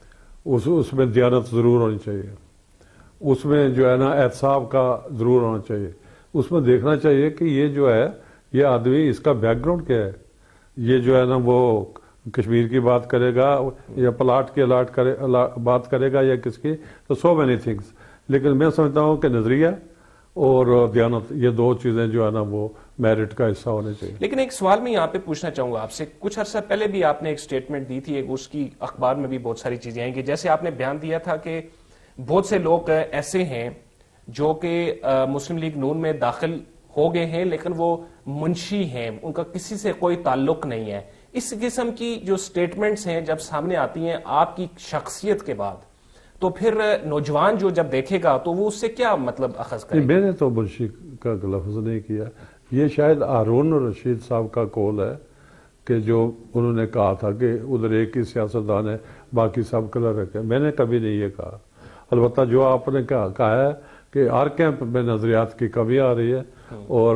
اس میں دیانت ضرور ہونی چاہیے، اس میں جو ہے نا احتساب کا ضرور ہونا چاہیے، اس میں دیکھنا چاہیے کہ یہ جو ہے یہ آدمی اس کا بیک گراؤنڈ کیا ہے، یہ جو ہے نا وہ کشمیر کی بات کرے گا یا پلاٹ کی بات کرے گا یا کس کی، تو سو مینی تھنگس، لیکن میں سمجھتا ہوں کہ نظریہ اور دیانت یہ 2 چیزیں جو ہے نا وہ میرٹ کا حصہ ہونے چاہیے۔ لیکن ایک سوال میں یہاں پہ پوچھنا چاہوں گا آپ سے، کچھ عرصہ پہلے بھی آپ نے ایک سٹیٹمنٹ دی تھی، اس کی اخبار میں بھی بہت ساری چیزیں آئیں گی، جیسے آپ نے بیان دیا تھا کہ بہت سے لوگ ایسے ہیں جو کہ مسلم لیگ نون میں داخل ہو گئے ہیں لیکن وہ منشی ہیں، ان کا کسی سے کوئی تعلق نہیں ہے۔ اس قسم کی جو سٹیٹمنٹس ہیں جب سامنے آتی ہیں آپ کی شخصیت کے بعد، تو پھر نوجوان جو جب دیکھے گا تو وہ اس سے کیا مطلب اخذ کرے؟ میں نے تو منشی کا لفظ نہیں کیا، یہ شاید ہارون رشید صاحب کا قول ہے کہ جو انہوں نے کہا تھا کہ ادھر ایک ہی سیاستدان ہے باقی سب کلر رکھے، میں نے کبھی نہیں یہ کہا۔ البتہ جو آپ نے کہا ہے کہ ہر کیمپ میں نظریات کی کمی آ رہی ہے، اور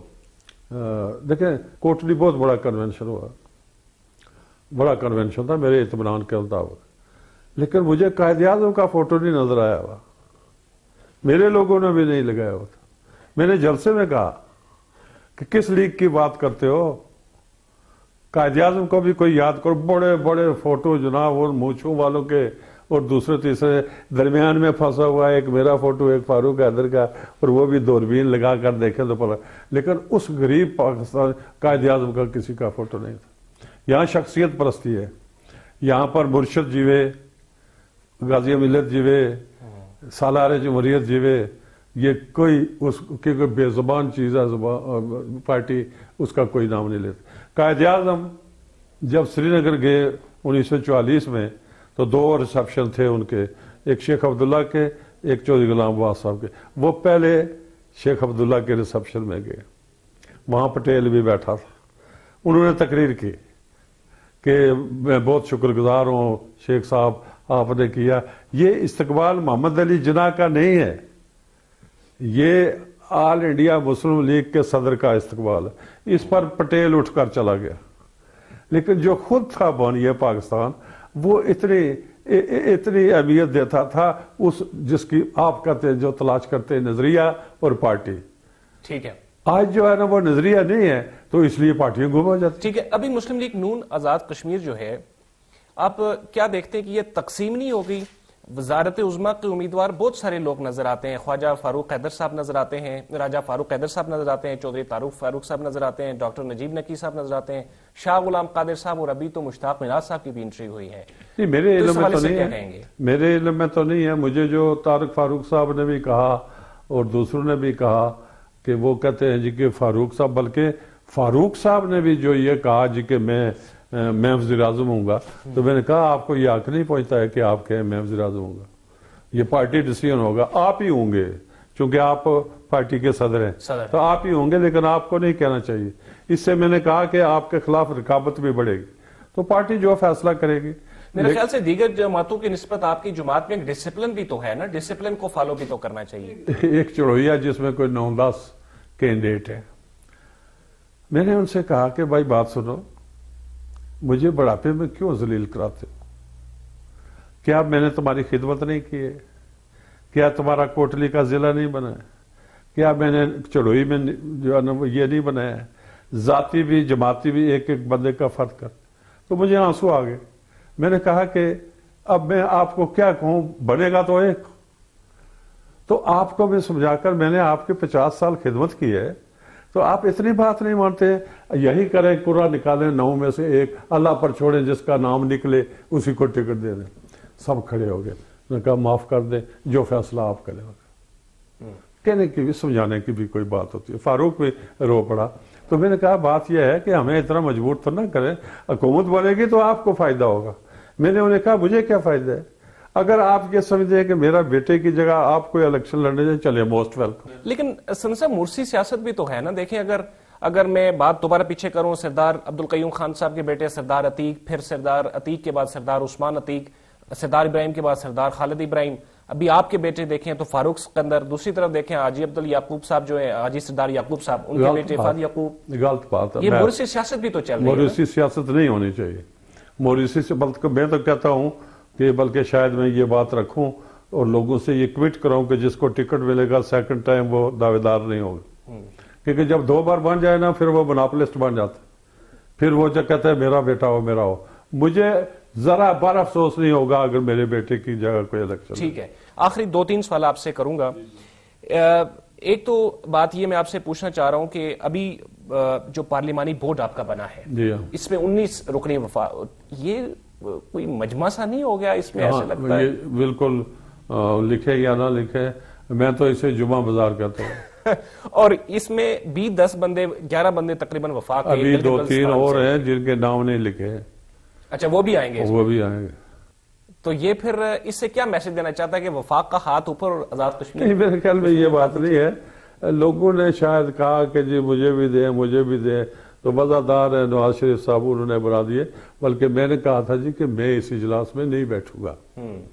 دیکھیں کوٹلی بہت بڑا کنونشن ہوا، بڑا کنونشن تھا میرے اطمینان کے مطابق، لیکن مجھے قائد اعظم کا فوٹو نہیں نظر آیا ہوا، میرے لوگوں نے بھی نہیں لگایا ہوا تھا۔ میں نے جلسے میں کہا کہ کس لیگ کی بات کرتے ہو، قائد اعظم کو بھی کوئی یاد کرو، بڑے بڑے فوٹو جناب اور مونچھوں والوں کے اور دوسرے تیسرے درمیان میں پھنسا ہوا ہے، ایک میرا فوٹو ایک فاروق حیدر کا، اور وہ بھی دوربین لگا کر دیکھے تو پڑا، لیکن اس غریب پاکستان قائد اعظم کا کسی کا فوٹو نہیں تھا۔ یہاں شخصیت پرستی ہے، یہاں پر مرشد جیوے، غازی ملت جیوے، سالار جمہوریت جیوے، یہ کوئی اس کی کوئی بے زبان چیز ہے پارٹی، اس کا کوئی نام نہیں لیتا۔ قائد اعظم جب سری نگر گئے 1944 میں تو 2 ریسپشن تھے ان کے، ایک شیخ عبداللہ کے، ایک چودھری غلام عباس صاحب کے۔ وہ پہلے شیخ عبداللہ کے ریسپشن میں گئے، وہاں پٹیل بھی بیٹھا تھا، انہوں نے تقریر کی کہ میں بہت شکر گزار ہوں شیخ صاحب آپ نے کیا۔ یہ استقبال محمد علی جناح کا نہیں ہے، یہ آل انڈیا مسلم لیگ کے صدر کا استقبال ہے۔ اس پر پٹیل اٹھ کر چلا گیا، لیکن جو خود تھا بانی پاکستان وہ اتنی اہمیت دیتا تھا اس جس کی آپ کہتے ہیں جو تلاش کرتے ہیں نظریہ اور پارٹی۔ ٹھیک ہے، آج جو ہے نا وہ نظریہ نہیں ہے تو اس لیے پارٹیاں گم ہو جاتی۔ ٹھیک ہے، ابھی مسلم لیگ نون آزاد کشمیر جو ہے، آپ کیا دیکھتے ہیں کہ یہ تقسیم نہیں ہوگی؟ وزارت عظمیٰ کے امیدوار بہت سارے لوگ نظر آتے ہیں، خواجہ فاروق حیدر صاحب نظر آتے ہیں، راجہ فاروق حیدر صاحب نظر آتے ہیں، چودھری فاروق صاحب نظر آتے ہیں، ڈاکٹر نجیب نکی صاحب نظر آتے ہیں، شاہ غلام قادر صاحب، اور ابھی تو مشتاق مناز صاحب کی بھی انٹری ہوئی ہے۔ نہیں، میرے علم میں تو نہیں ہے، میرے علم میں تو نہیں ہے۔ مجھے جو طارق فاروق صاحب نے بھی کہا اور دوسروں نے بھی کہا کہ وہ کہتے ہیں جی کہ فاروق صاحب، بلکہ فاروق صاحب نے بھی جو یہ کہا جی کہ میں وزیر اعظم ہوں گا، تو میں نے کہا آپ کو یہ حق نہیں پہنچتا ہے کہ آپ کہیں میں وزیر اعظم ہوں گا، یہ پارٹی ڈیسیژن ہوگا، آپ ہی ہوں گے چونکہ آپ پارٹی کے صدر ہیں تو آپ ہی ہوں گے، لیکن آپ کو نہیں کہنا چاہیے۔ اس سے میں نے کہا کہ آپ کے خلاف رقابت بھی بڑھے گی، تو پارٹی جو فیصلہ کرے گی۔ میرے خیال سے دیگر جماعتوں کی نسبت آپ کی جماعت میں ایک ڈسپلن بھی تو ہے نا، ڈسپلن کو فالو بھی تو کرنا چاہیے۔ ایک چڑویا جس میں کوئی 9-10 کینڈیڈیٹ ہے، میں نے ان سے کہا کہ بھائی بات سنو، مجھے بڑھاپے میں کیوں ذلیل کراتے ہو؟ کیا میں نے تمہاری خدمت نہیں کی ہے؟ کیا تمہارا کوٹلی کا ضلع نہیں بنا ہے؟ کیا میں نے چڑوئی میں جو ہے نا وہ یہ نہیں بنایا ہے؟ ذاتی بھی جماعتی بھی ایک ایک بندے کا فرق کر، تو مجھے آنسو آ گئے۔ میں نے کہا کہ اب میں آپ کو کیا کہوں، بنے گا تو ایک، تو آپ کو میں سمجھا کر میں نے آپ کے 50 سال خدمت کی ہے، تو آپ اتنی بات نہیں مانتے؟ یہی کریں، قرعہ نکالیں 9 میں سے ایک، اللہ پر چھوڑیں، جس کا نام نکلے اسی کو ٹکٹ دے دیں۔ سب کھڑے ہو گئے، میں نے کہا معاف کر دیں، جو فیصلہ آپ کرے ہوگا۔ کہنے کی بھی سمجھانے کی بھی کوئی بات ہوتی ہے۔ فاروق بھی رو پڑا، تو میں نے کہا بات یہ ہے کہ ہمیں اتنا مجبور تو نہ کریں، حکومت بنے گی تو آپ کو فائدہ ہوگا۔ میں نے انہیں کہا مجھے کیا فائدہ ہے؟ اگر آپ یہ سمجھتے ہیں کہ میرا بیٹے کی جگہ آپ کوئی الیکشن لڑنے جائیں، چلے موسٹ ویلکم۔ لیکن سنسا مرسی سیاست بھی تو ہے نا، دیکھیں اگر میں بات دوبارہ پیچھے کروں، سردار عبدالقیوم خان صاحب کے بیٹے سردار عتیق، پھر سردار عتیق کے بعد سردار عثمان عتیق، سردار ابراہیم کے بعد سردار خالد ابراہیم، ابھی آپ کے بیٹے دیکھیں تو فاروق سکندر، دوسری طرف دیکھیں حاجی عبد الیعقوب صاحب جو ہیں، حاجی سردار یعقوب صاحب، ان کے بیٹے فاد یعقوب۔ غلط بات ہے، یہ موریسی سیاست بھی تو چل رہی ہے۔ موریسی سیاست نہیں ہونی چاہیے، موریسی سے بلکہ میں تو کہتا ہوں کہ بلکہ شاید میں یہ بات رکھوں اور لوگوں سے یہ کوئٹ کراؤں کہ جس کو ٹکٹ ملے گا سیکنڈ ٹائم وہ دعوے دار نہیں ہوگا، کیونکہ جب 2 بار بن جائے نا پھر وہ مناپلسٹ بن جاتا، پھر وہ جو کہتا ہے میرا بیٹا ہو میرا ہو۔ مجھے ذرا بار افسوس نہیں ہوگا اگر میرے بیٹے کی جگہ کوئی الیکشن۔ ٹھیک ہے، آخری 2-3 سوال آپ سے کروں گا۔ ایک تو بات یہ میں آپ سے پوچھنا چاہ رہا ہوں کہ ابھی جو پارلیمانی بورڈ آپ کا بنا ہے، جی ہاں، اس میں 19 رکنی یہ کوئی مجمع سا نہیں ہو گیا؟ اس میں ایسے لگتا ہے بالکل لکھے یا نہ لکھے، میں تو اسے جمعہ بازار کہتا ہوں۔ اور اس میں بھی 10 بندے 11 بندے تقریباً وفاق، ابھی 2-3 اور ہیں جن کے نام نہیں لکھے ہیں۔ اچھا، وہ بھی آئیں گے؟ وہ بھی آئیں گے۔ تو یہ پھر اس سے کیا میسج دینا چاہتا ہے کہ وفاق کا ہاتھ اوپر اور آزاد کشمیر؟ نہیں، میرے خیال میں یہ بات نہیں ہے۔ لوگوں نے شاید کہا کہ جی مجھے بھی دیں مجھے بھی دیں، تو وزادار ہے نواز شریف صاحب انہوں نے بنا دیے، بلکہ میں نے کہا تھا جی کہ میں اس اجلاس میں نہیں بیٹھوں گا،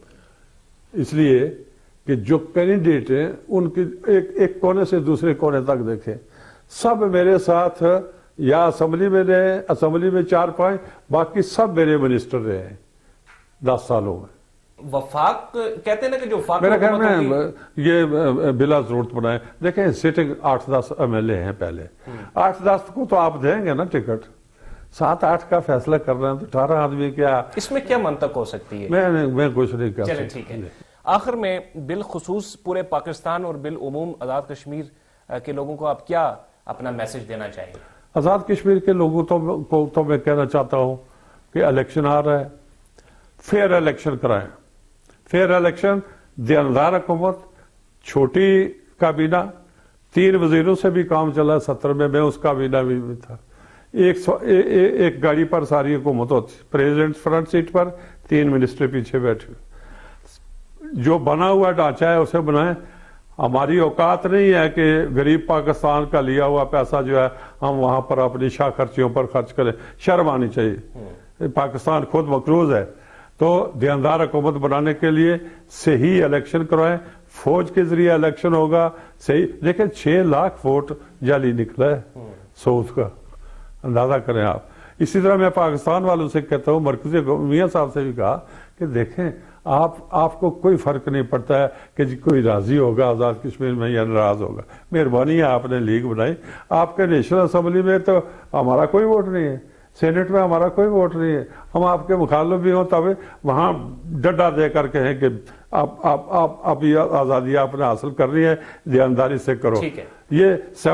اس لیے کہ جو کینڈیڈیٹ ہیں ان کی ایک کونے سے دوسرے کونے تک دیکھیں، سب میرے ساتھ یا اسمبلی میں رہے، اسمبلی میں 4-5، باقی سب میرے منسٹر رہے ہیں 10 سالوں میں۔ وفاق کہتے ہیں نا کہ جو وفاق میرے خیال میں یہ بلا ضرورت بنائے۔ دیکھیں سٹنگ 8-10 MLA ہیں، پہلے 8-10 کو تو آپ دیں گے نا ٹکٹ، 7-8 کا فیصلہ کر رہے ہیں تو 18 آدمی کیا؟ اس میں کیا منطق ہو سکتی ہے؟ میں کچھ نہیں کر چلے ٹھیک ہے. آخر میں بالخصوص پورے پاکستان اور بالعموم آزاد کشمیر کے لوگوں کو آپ کیا اپنا میسج دینا چاہیں گے؟ آزاد کشمیر کے لوگوں کو تو میں کہنا چاہتا ہوں کہ الیکشن آ رہا ہے، فیئر الیکشن کرائیں. فیئر الیکشن، دیندار حکومت، چھوٹی کابینہ، 3 وزیروں سے بھی کام چلا 70 میں اس کابینہ بھی تھا. ایک گاڑی پر ساری حکومت ہوتی، پریزیڈنٹ فرنٹ سیٹ پر، 3 منسٹر پیچھے بیٹھے. جو بنا ہوا ڈھانچہ ہے اسے بنائیں. ہماری اوقات نہیں ہے کہ غریب پاکستان کا لیا ہوا پیسہ جو ہے ہم وہاں پر اپنی شاہ خرچیوں پر خرچ کریں. شرم آنی چاہیے. پاکستان خود مقروض ہے. تو دیندار حکومت بنانے کے لیے صحیح الیکشن کروائیں. فوج کے ذریعے الیکشن ہوگا صحیح. دیکھیں 6 لاکھ ووٹ جعلی نکلا ہے سعود کا، اندازہ کریں آپ. اسی طرح میں پاکستان والوں سے کہتا ہوں، مرکزی میاں صاحب سے بھی کہا کہ دیکھیں آپ کو کوئی فرق نہیں پڑتا ہے کہ کوئی راضی ہوگا آزاد کشمیر میں یا ناراض ہوگا. مہربانی ہے آپ نے لیگ بنائی. آپ کے نیشنل اسمبلی میں تو ہمارا کوئی ووٹ نہیں ہے، سینٹ میں ہمارا کوئی ووٹ نہیں ہے. ہم آپ کے مخالف بھی ہوں تب وہاں ڈڈا دے کر کہیں کہ آپ یہ آزادی آپ نے حاصل کرنی ہے، دیانداری سے کرو. یہ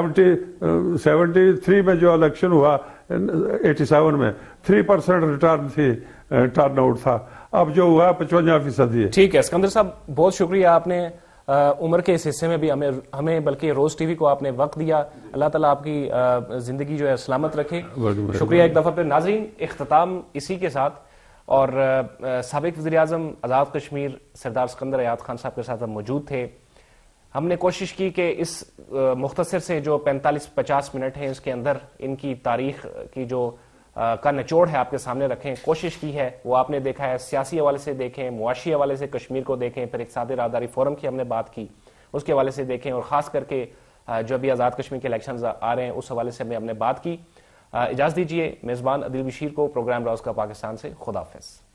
73 میں جو الیکشن ہوا 87 میں 3% ریٹرن تھی، ٹرن آؤٹ تھا. اب جو ہوا 55% ہے. ٹھیک ہے اسکندر صاحب، بہت شکریہ. آپ نے عمر کے اس حصے میں بھی ہمیں بلکہ روز ٹی وی کو آپ نے وقت دیا. اللہ تعالیٰ آپ کی زندگی جو ہے سلامت رکھے. شکریہ ایک دفعہ پہ. ناظرین، اختتام اسی کے ساتھ، اور سابق وزیر اعظم آزاد کشمیر سردار اسکندر حیات خان صاحب کے ساتھ ہم موجود تھے. ہم نے کوشش کی کہ اس مختصر سے جو 45-50 منٹ ہیں اس کے اندر ان کی تاریخ کی جو کا نچوڑ ہے آپ کے سامنے رکھیں. کوشش کی ہے، وہ آپ نے دیکھا ہے، سیاسی حوالے سے دیکھیں، معاشی حوالے سے کشمیر کو دیکھیں، پھر اقتصادی راہداری فورم کی ہم نے بات کی اس کے حوالے سے دیکھیں، اور خاص کر کے جو ابھی آزاد کشمیر کے الیکشنز آ رہے ہیں اس حوالے سے ہم نے بات کی. اجازت دیجیے میزبان عدیل بشیر کو پروگرام روز کا پاکستان سے. خدا حافظ.